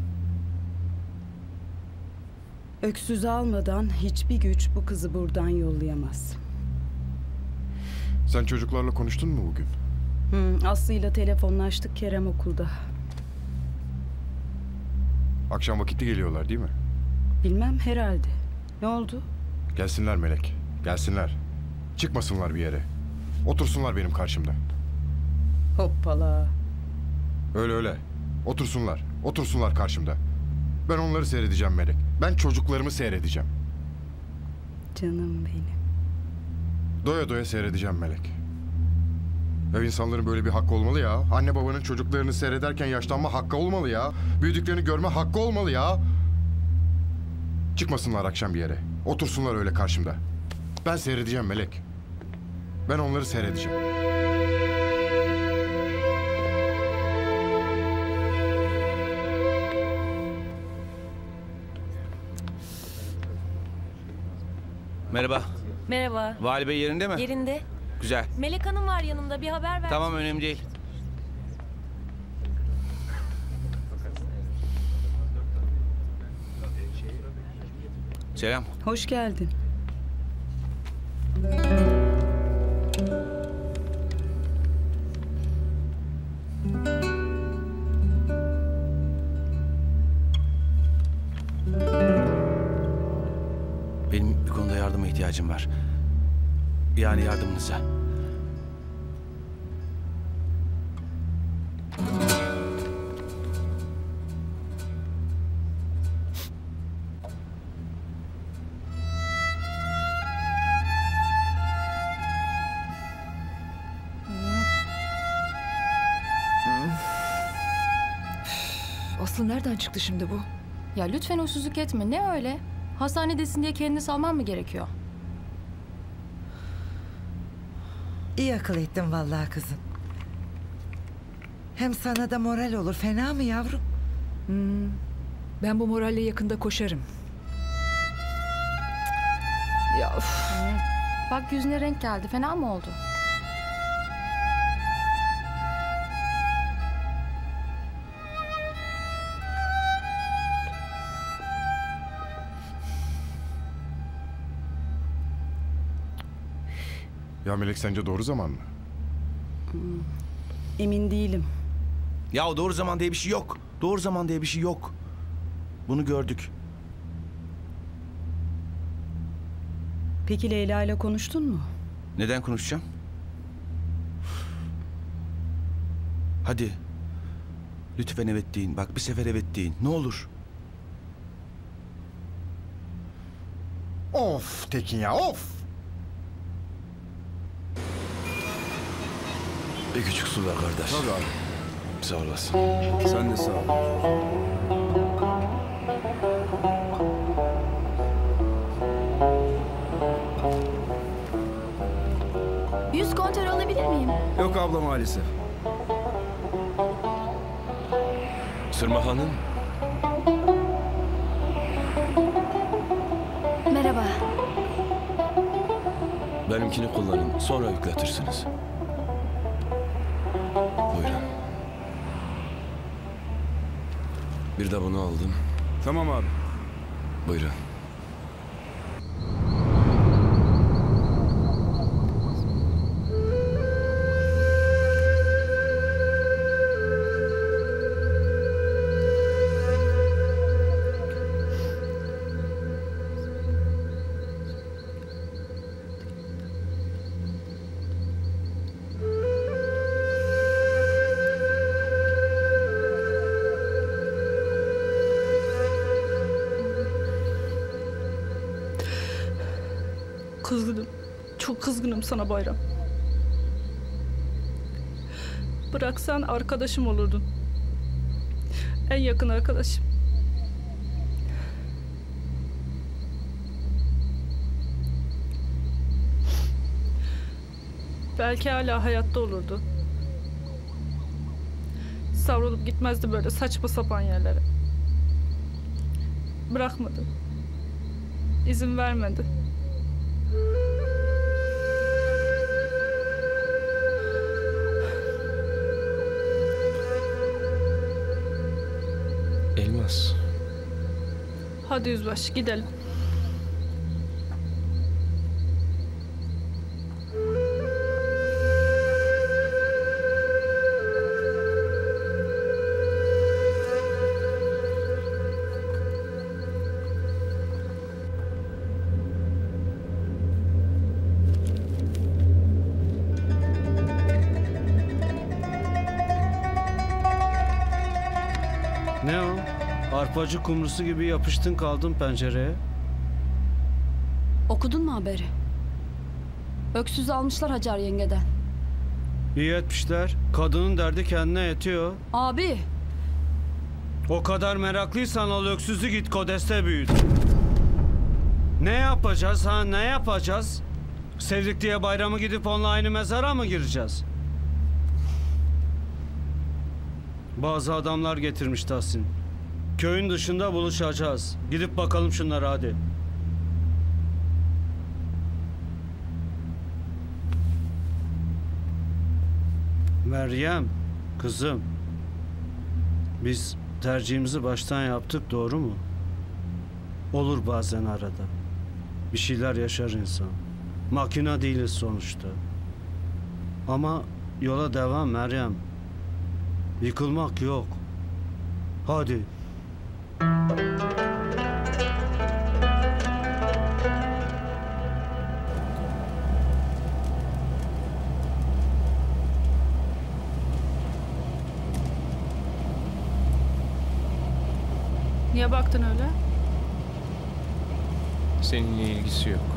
Öksüz almadan hiçbir güç bu kızı buradan yollayamaz. Sen çocuklarla konuştun mu bugün? Aslı'yla telefonlaştık, Kerem okulda. Akşam vakitli geliyorlar değil mi? Bilmem, herhalde. Ne oldu? Gelsinler Melek. Gelsinler. Çıkmasınlar bir yere. Otursunlar benim karşımda. Hoppala. Öyle öyle. Otursunlar. Otursunlar karşımda. Ben onları seyredeceğim Melek. Ben çocuklarımı seyredeceğim. Canım benim. Doya doya seyredeceğim Melek. Ev insanların böyle bir hakkı olmalı ya. Anne babanın çocuklarını seyrederken yaşlanma hakkı olmalı ya. Büyüdüklerini görme hakkı olmalı ya. Çıkmasınlar akşam bir yere. Otursunlar öyle karşımda. Ben seyredeceğim Melek. Ben onları seyredeceğim. Merhaba. Merhaba. Vali Bey yerinde mi? Yerinde. Güzel. Melek Hanım var yanımda. Bir haber ver. Tamam, önemli değil. Selam. Hoş geldin. Benim bir konuda yardıma ihtiyacım var. Yani yardımınıza. Aslı nereden çıktı şimdi bu? Ya lütfen huysuzluk etme. Ne öyle? Hastanedesin diye kendini salman mı gerekiyor? İyi akıl ettin vallahi kızım. Hem sana da moral olur. Fena mı yavrum? Ben bu moralle yakında koşarım. Ya of. Bak yüzüne renk geldi. Fena mı oldu? Ya Melek, sence doğru zaman mı? Emin değilim. Ya doğru zaman diye bir şey yok. Doğru zaman diye bir şey yok. Bunu gördük. Peki Leyla ile konuştun mu? Neden konuşacağım? Hadi. Lütfen evet deyin. Bak bir sefer evet deyin. Ne olur. Of Tekin ya, of! Bir küçük su ver kardeş. Tabii abi. Sağ olasın. Sen de sağ ol. Yüz kontrol alabilir miyim? Yok abla maalesef. Sırma Hanım. Merhaba. Benimkini kullanın. Sonra yükletirsiniz. Buyurun. Bir de bunu aldım. Tamam abi. Buyurun. kızgınım. Çok kızgınım sana Bayram. Bıraksan arkadaşım olurdun. En yakın arkadaşım. Belki hala hayatta olurdu. Savrulup gitmezdi böyle saçma sapan yerlere. Bırakmadı. İzin vermedi. Elmas. Hadi yüzbaşı gidelim. Ne o? Arpacı kumrusu gibi yapıştın kaldın pencereye. Okudun mu haberi? Öksüz almışlar Hacer yengeden. İyi etmişler. Kadının derdi kendine yetiyor. Abi. O kadar meraklıysan al öksüzü git Kodes'te büyüt. Ne yapacağız ha, ne yapacağız? Sevdik diye Bayramı gidip onunla aynı mezara mı gireceğiz? Bazı adamlar getirmiş Tahsin. Köyün dışında buluşacağız. Gidip bakalım şunlara hadi. Meryem, kızım. Biz tercihimizi baştan yaptık, doğru mu? Olur bazen arada. Bir şeyler yaşar insan. Makine değiliz sonuçta. Ama yola devam Meryem. Yıkılmak yok. Hadi. Niye baktın öyle? Seninle ilgisi yok.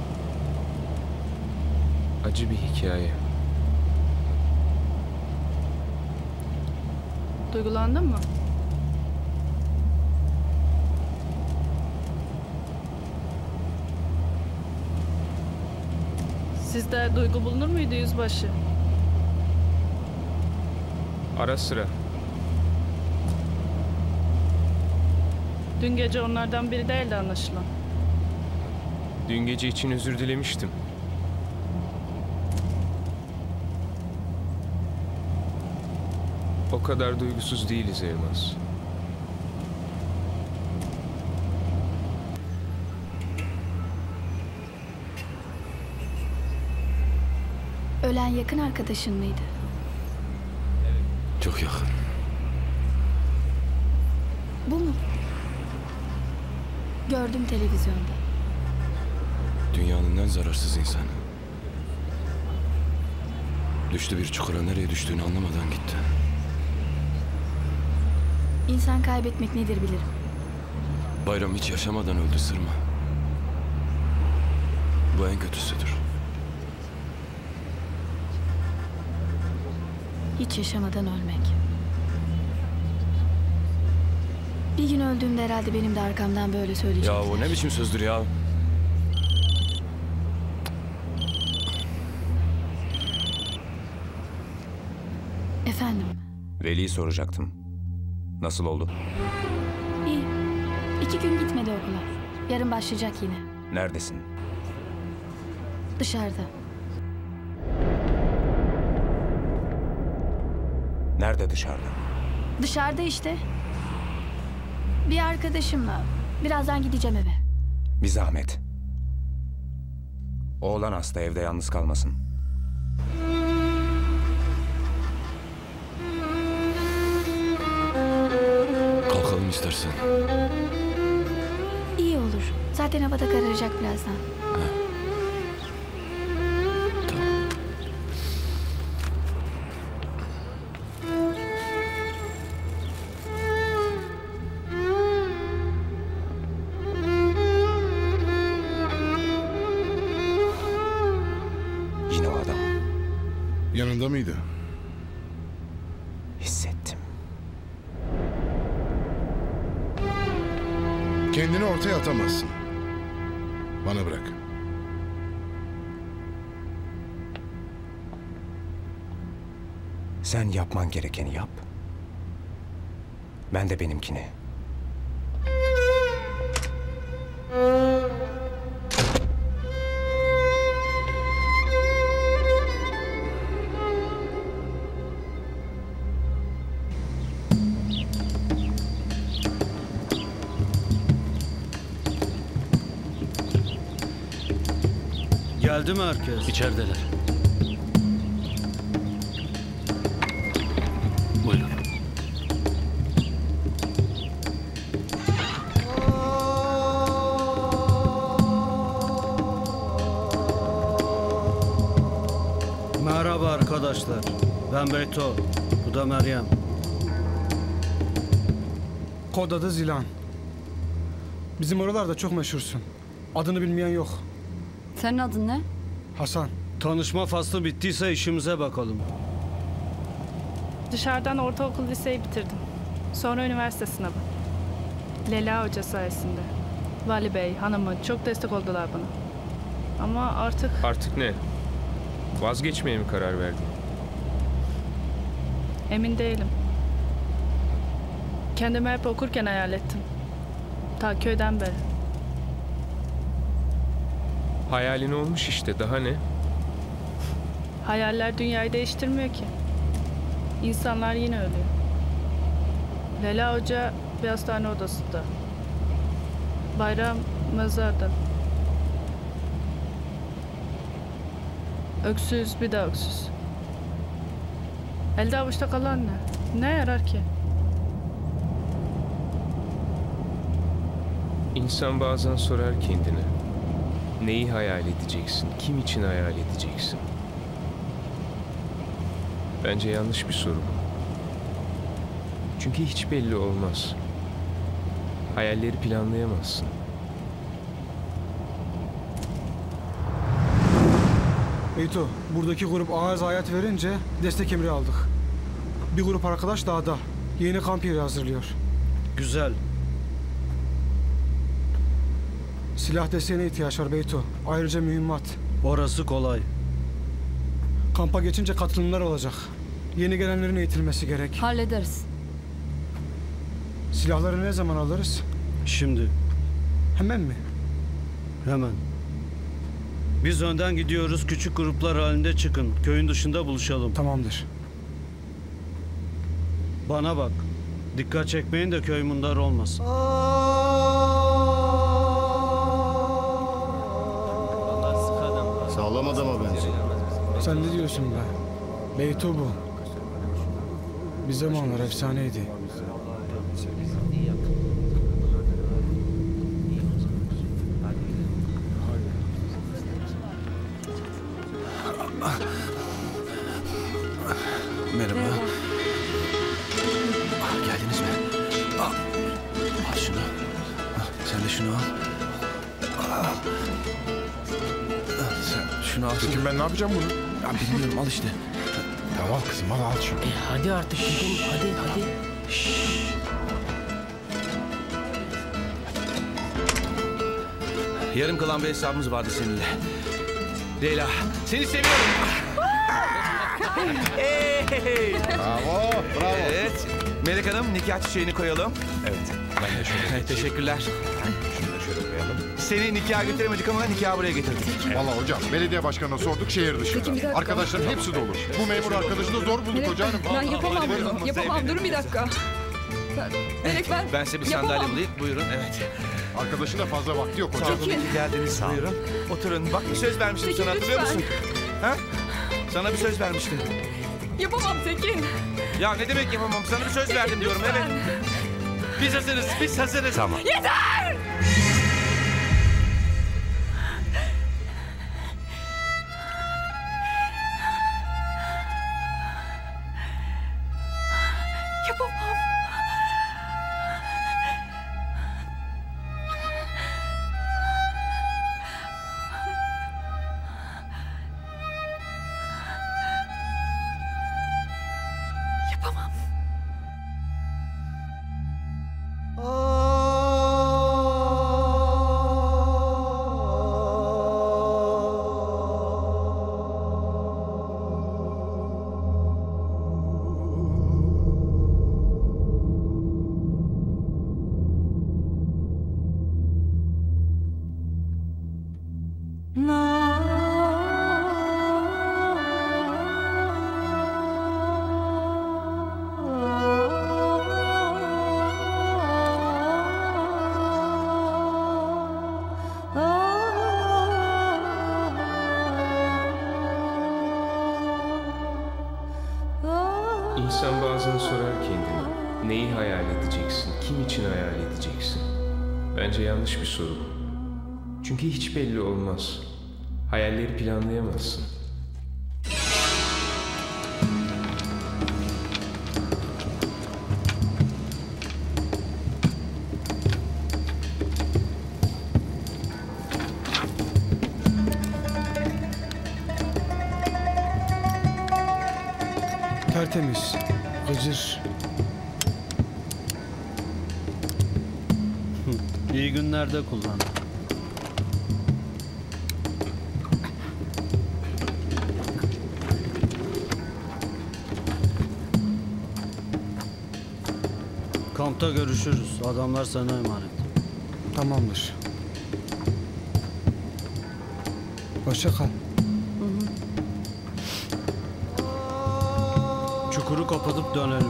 Acı bir hikaye. Duygulandın mı? Sizde duygu bulunur muydu yüzbaşı? Ara sıra. Dün gece onlardan biri değildi anlaşılan. Dün gece için özür dilemiştim. O kadar duygusuz değiliz Elmas. Ölen yakın arkadaşın mıydı? Çok yakın. Bu mu? Gördüm televizyonda. Dünyanın en zararsız insanı. Düştü bir çukura, nereye düştüğünü anlamadan gitti. İnsan kaybetmek nedir bilirim. Bayram hiç yaşamadan öldü Sırma. Bu en kötüsüdür. Hiç yaşamadan ölmek. Bir gün öldüğümde herhalde benim de arkamdan böyle söyleyecekler. Ya o ne biçim sözdür ya? Efendim? Veli'yi soracaktım. Nasıl oldu? İyi. 2 gün gitmedi okula. Yarın başlayacak yine. Neredesin? Dışarıda. Nerede dışarıda? Dışarıda işte. Bir arkadaşımla. Birazdan gideceğim eve. Bir zahmet. Oğlan hasta, evde yalnız kalmasın. Kalkalım istersen. İyi olur. Zaten havada kararacak birazdan. Yanında mıydı? Hissettim. Kendini ortaya atamazsın. Bana bırak. Sen yapman gerekeni yap. Ben de benimkini. Geldi mi herkes? İçerideler. Buyurun. Merhaba arkadaşlar. Ben Beyto. Bu da Meryem. Kod adı Zilan. Bizim oralarda çok meşhursun. Adını bilmeyen yok. Senin adın ne? Hasan. Tanışma faslı bittiyse işimize bakalım. Dışarıdan ortaokul liseyi bitirdim. Sonra üniversite sınavı. Leyla Hoca sayesinde. Vali Bey, hanımı çok destek oldular bana. Ama artık... Artık ne? Vazgeçmeye mi karar verdin? Emin değilim. Kendimi hep okurken hayal ettim. Ta köyden beri. Hayalin olmuş işte, daha ne? Hayaller dünyayı değiştirmiyor ki. İnsanlar yine ölüyor. Leyla Hoca bir hastane odasında. Bayram mezarda. Öksüz bir de öksüz. Elde avuçta kalan ne? Ne yarar ki? İnsan bazen sorar kendine. Neyi hayal edeceksin? Kim için hayal edeceksin? Bence yanlış bir soru bu. Çünkü hiç belli olmaz. Hayalleri planlayamazsın. Beyto, buradaki grup ağız hayat verince destek emri aldık. Bir grup arkadaş dağda. Yeni kamp yeri hazırlıyor. Güzel. Silah desteğine ihtiyaç var Beyto. Ayrıca mühimmat. Orası kolay. Kampa geçince katılımlar olacak. Yeni gelenlerin eğitilmesi gerek. Hallederiz. Silahları ne zaman alırız? Şimdi. Hemen mi? Hemen. Biz önden gidiyoruz. Küçük gruplar halinde çıkın. Köyün dışında buluşalım. Tamamdır. Bana bak. Dikkat çekmeyin de köy mundar olmasın. Sağlam adama benziyor. Sen ne diyorsun be? Beyto bu. Bir zamanlar efsaneydi. Merhaba. Geldiniz mi? Al şunu. Sen de şunu al. Sen şunu al. Peki ben ne yapacağım bunu? Ya bilmiyorum, al işte. Tamam kızım, al şunu. Hadi artık gidin, hadi. Yarım kalan bir hesabımız vardı seninle. Leyla, seni seviyorum. Hey! Bravo. Evet. Melek Hanım, nikah çiçeğini koyalım. Evet. Ben de şöyle. Teşekkürler. Şunu da şöyle koyalım. Seni nikaha götüremedik ama nikahı buraya getirdik. Vallahi hocam, belediye başkanına sorduk, şehir dışında. Arkadaşların hepsi dolu. Bu memur arkadaşı da zor bulduk hocam. Ben yapamam bunu. Yapamam. Durun bir dakika. Melek ben. Ben size bir sandalye bulayım. Buyurun, evet. Arkadaşın da fazla vakti yok hocam. Çok iyi ki geldiniz. Buyurun. Oturun. Bak bir söz vermiştim sana, hatırlıyor musun? Ha? Sana bir söz vermiştim. Yapamam Tekin. Ya ne demek yapamam? Sana bir söz verdim diyorum, evet. Biz hazırız. Tamam. Yeter! Yapamam. Neyi hayal edeceksin? Kim için hayal edeceksin? Bence yanlış bir soru bu. Çünkü hiç belli olmaz. Hayalleri planlayamazsın. Tertemiz. Gıcır. İyi günlerde kullan. Kampta görüşürüz. Adamlar sana emanet. Tamamdır. Hoşça kal. Çukuru kapatıp dönelim.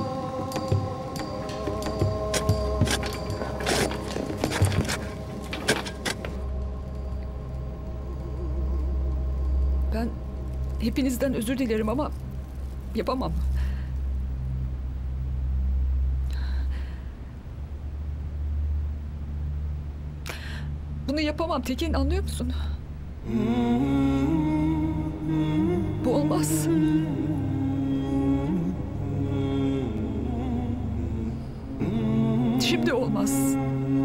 Ben hepinizden özür dilerim ama yapamam. Bunu yapamam Tekin, anlıyor musun? Bu olmaz. Şimdi olmaz.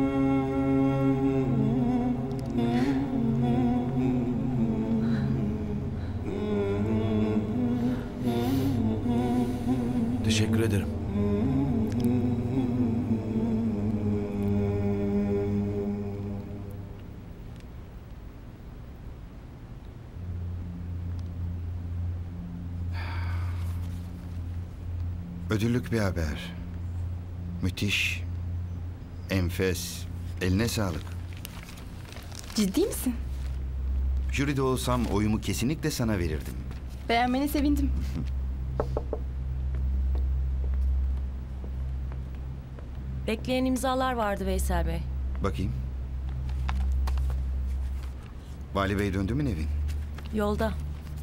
Teşekkür ederim. Ödüllük bir haber. Müthiş. Enfes. Eline sağlık. Ciddi misin? Jüride olsam oyumu kesinlikle sana verirdim. Beğenmene sevindim. Bekleyen imzalar vardı Veysel Bey. Bakayım. Vali Bey döndü mü Nevin? Yolda.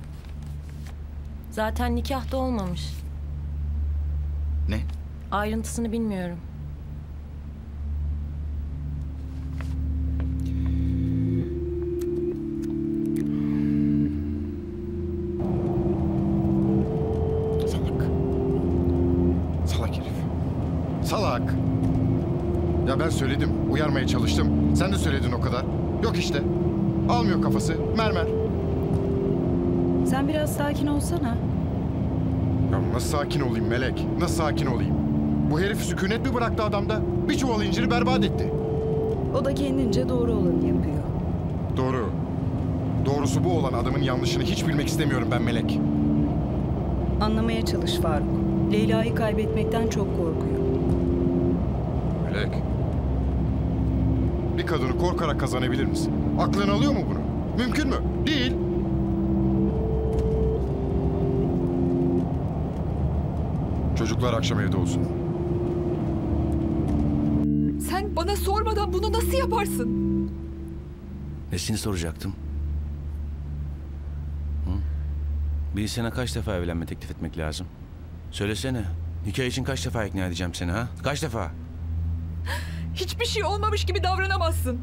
Zaten nikah da olmamış. Ne? Ayrıntısını bilmiyorum. Salak herif. Salak. Ya ben söyledim, uyarmaya çalıştım. Sen de söyledin o kadar. Yok işte. Almıyor kafası, mermer. Sen biraz sakin olsana. Ya nasıl sakin olayım Melek? Nasıl sakin olayım? Bu herif sükunet mi bıraktı adamda? Bir çuval inciri berbat etti. O da kendince doğru olanı yapıyor. Doğru. Doğrusu bu olan adamın yanlışını hiç bilmek istemiyorum ben Melek. Anlamaya çalış Faruk. Leyla'yı kaybetmekten çok korkuyor. Melek. Bir kadını korkarak kazanabilir misin? Aklın alıyor mu bunu? Mümkün mü? Değil. Çocuklar akşam evde olsun. Sen bana sormadan bunu nasıl yaparsın? Nesini soracaktım? Hı? Bir insana kaç defa evlenme teklif etmek lazım? Söylesene. Nikah için kaç defa ikna edeceğim seni ha? Kaç defa? Hiçbir şey olmamış gibi davranamazsın.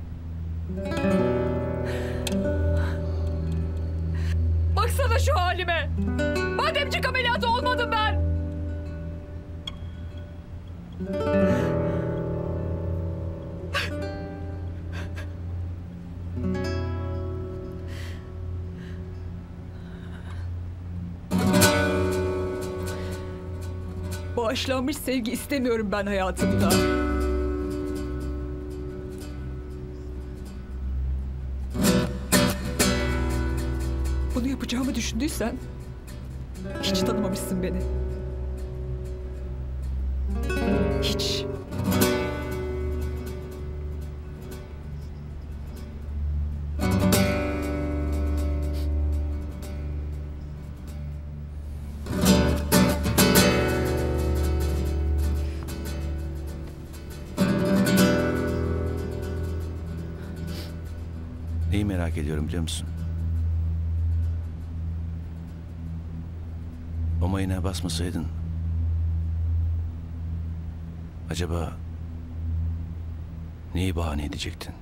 Baksana şu halime. Bademcik ameliyatı olmadım ben. Bağışlanmış sevgi istemiyorum ben hayatımda. Bunu yapacağımı düşündüysen hiç tanımamışsın beni. Hiç. Neyi merak ediyorum biliyor musun? O mayına basmasaydın Acaba neyi bahane edecektin?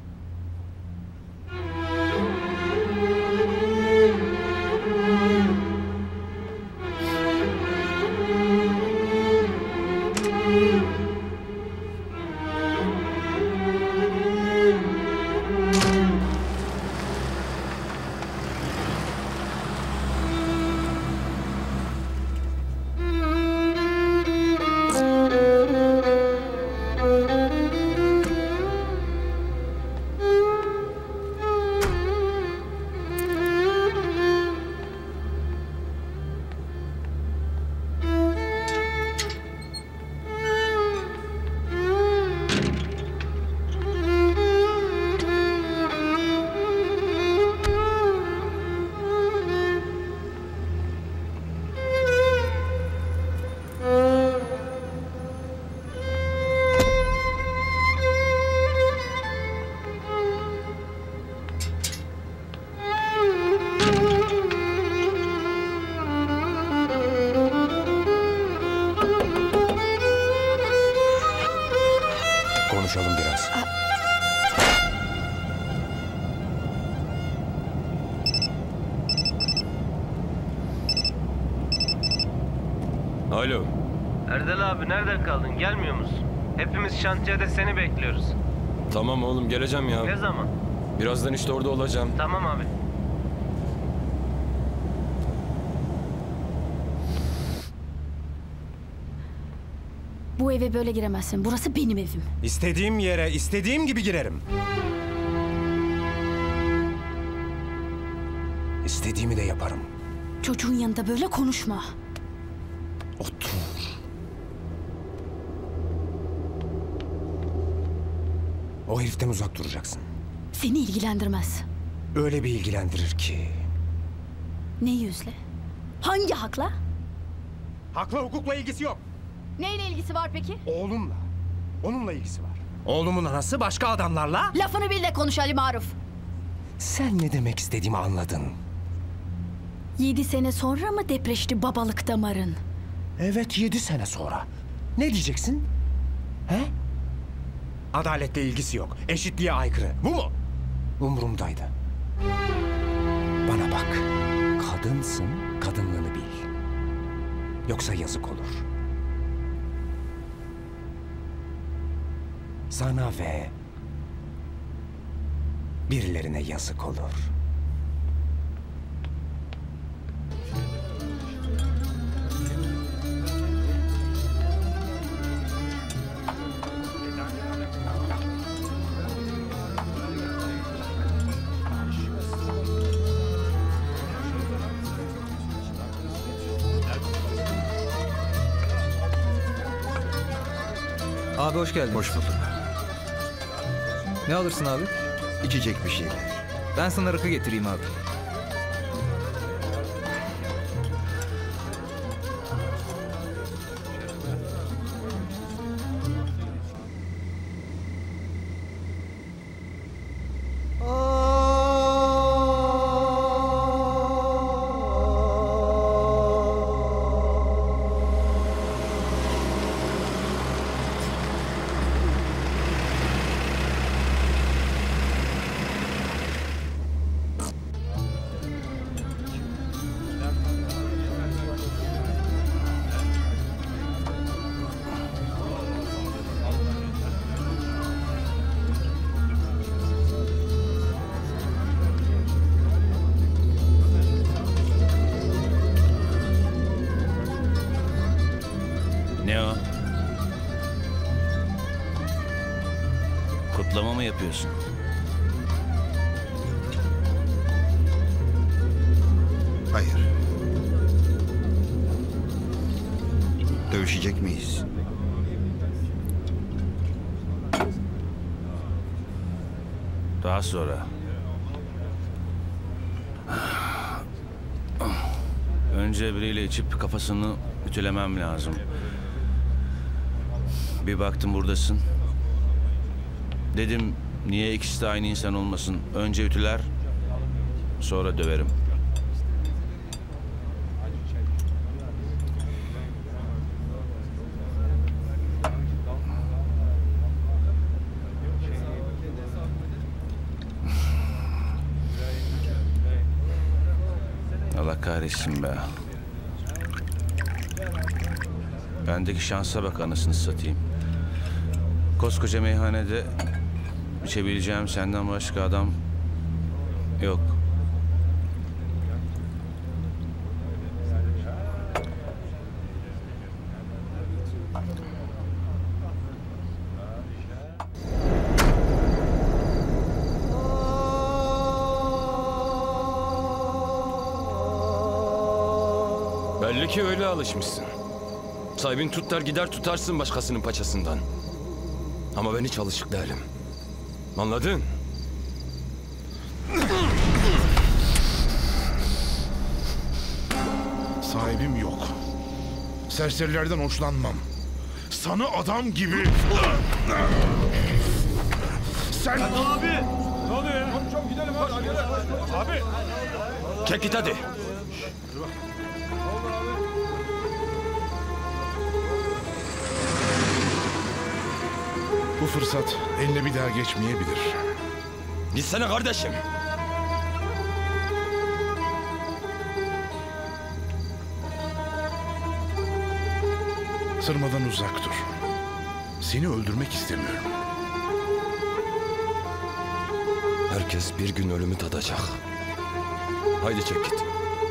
Konuşalım biraz. Alo. Erdal abi nerede kaldın? Gelmiyor musun? Hepimiz şantiyede seni bekliyoruz. Tamam oğlum geleceğim ya. Ne zaman? Birazdan işte orada olacağım. Tamam abi. Bu eve böyle giremezsin. Burası benim evim. İstediğim yere, istediğim gibi girerim. İstediğimi de yaparım. Çocuğun yanında böyle konuşma. Otur. O heriften uzak duracaksın. Seni ilgilendirmez. Öyle bir ilgilendirir ki. Ne yüzle? Hangi hakla? Hakla hukukla ilgisi yok. Neyle ilgisi var peki? Oğlumla. Onunla ilgisi var. Oğlumun anası başka adamlarla... Lafını bil de konuş Ali Maruf. Sen ne demek istediğimi anladın. 7 sene sonra mı depreşti babalık damarın? Evet, 7 sene sonra. Ne diyeceksin? He? Adaletle ilgisi yok. Eşitliğe aykırı. Bu mu? Umurumdaydı. Bana bak. Kadınsın, kadınlığını bil. Yoksa yazık olur. Sana ve birilerine yazık olur. Abi hoş geldin. Hoş bulduk. Ne alırsın abi? İçecek bir şey. Ben sana rakı getireyim abi. Ne o? Kutlama mı yapıyorsun? Hayır. Dövüşecek miyiz? Daha sonra. Önce biriyle içip kafasını ütülemem lazım. Bir baktım buradasın. Dedim niye ikisi de aynı insan olmasın? Önce ütüler, sonra döverim. kahretsin be. Bendeki şansa bak anasını satayım. Koskoca meyhanede içebileceğim senden başka adam yok. Belli ki öyle alışmışsın. Sahibin tut der gider tutarsın başkasının paçasından. Ama ben hiç alışık değilim. Anladın? Sahibim yok. Serserilerden hoşlanmam. Sana adam gibi... Sen... Abi! Ne oluyor ya? Çabuk gidelim hadi. Abi! Çek git hadi. Bu fırsat eline bir daha geçmeyebilir. Gitsene kardeşim. Sırmadan uzak dur. Seni öldürmek istemiyorum. Herkes bir gün ölümü tadacak. Haydi çek git.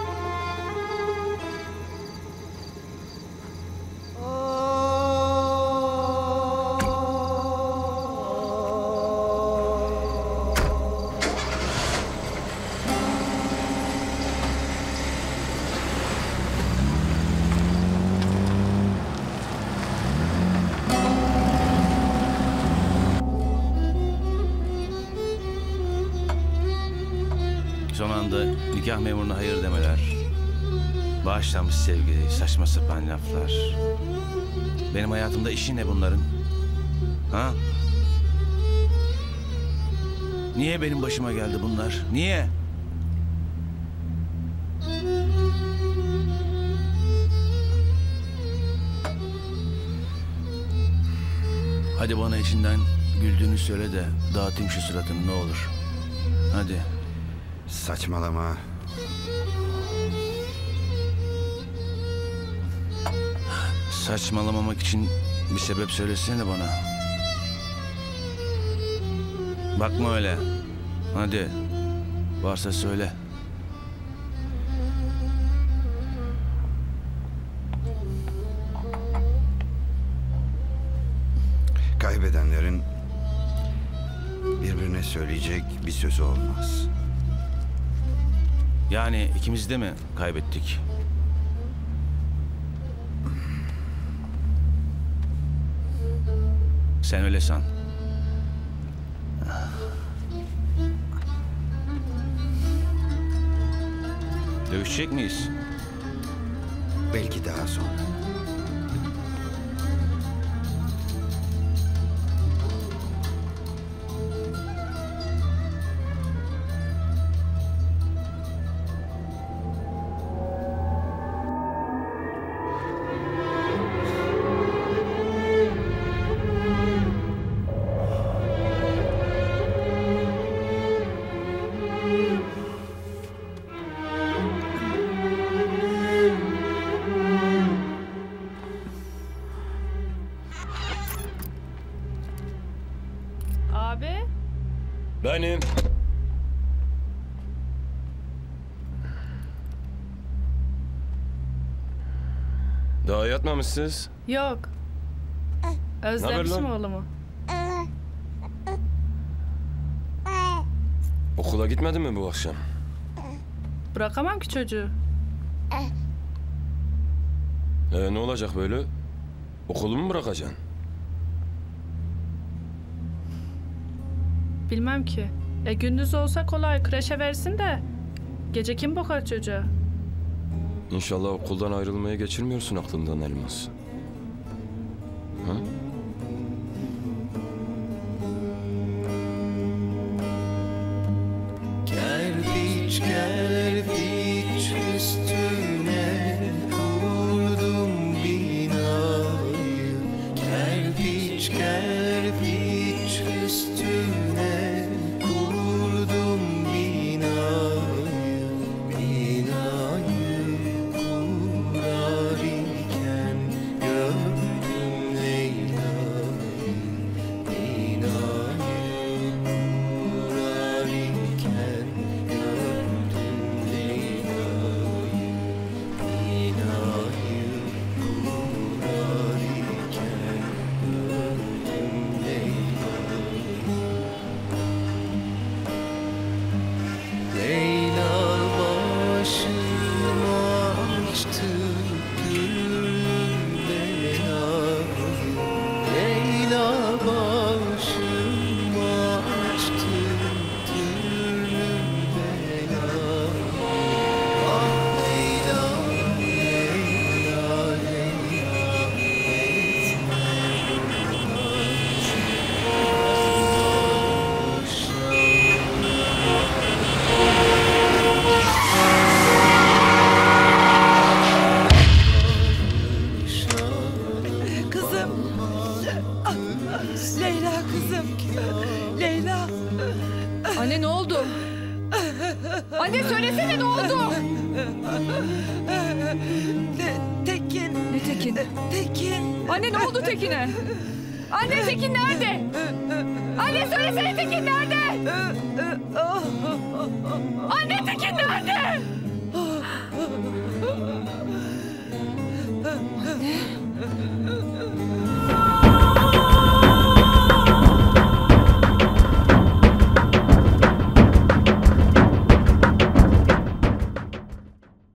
Son anda nikah memuruna hayır demeler. Bağışlanmış sevgi, saçma sapan laflar. Benim hayatımda işi ne bunların? Ha? Niye benim başıma geldi bunlar? Niye? Hadi bana içinden güldüğünü söyle de dağıtayım şu suratını ne olur. Hadi. Saçmalama. Saçmalamamak için bir sebep söylesene bana. Bakma öyle. Hadi. Varsa söyle. Kaybedenlerin birbirine söyleyecek bir sözü olmaz. Yani ikimiz de mi kaybettik? Sen öyle san. Dövüşecek miyiz? Belki daha sonra. Abi? Benim. Daha yatmamışsınız. Yok. Özlemişim lan? oğlumu. Okula gitmedin mi bu akşam? Bırakamam ki çocuğu. Ne olacak böyle? Okulu mu bırakacaksın? Bilmem ki. Gündüz olsa kolay kreşe versin de gece kim bakar çocuğa? İnşallah okuldan ayrılmaya geçirmiyorsun aklından Elmas. Ha? Kerpiç kerpiç üstüne kurdum binayı. Kerpiç kerpiç üstüne kurdum binayı. Binayı Anne söylesene ne oldu? Tekin. Ne Tekin? Tekin. Anne ne oldu Tekin'e? Anne Tekin nerede? Anne söylesene Tekin nerede? Anne Tekin nerede? Anne.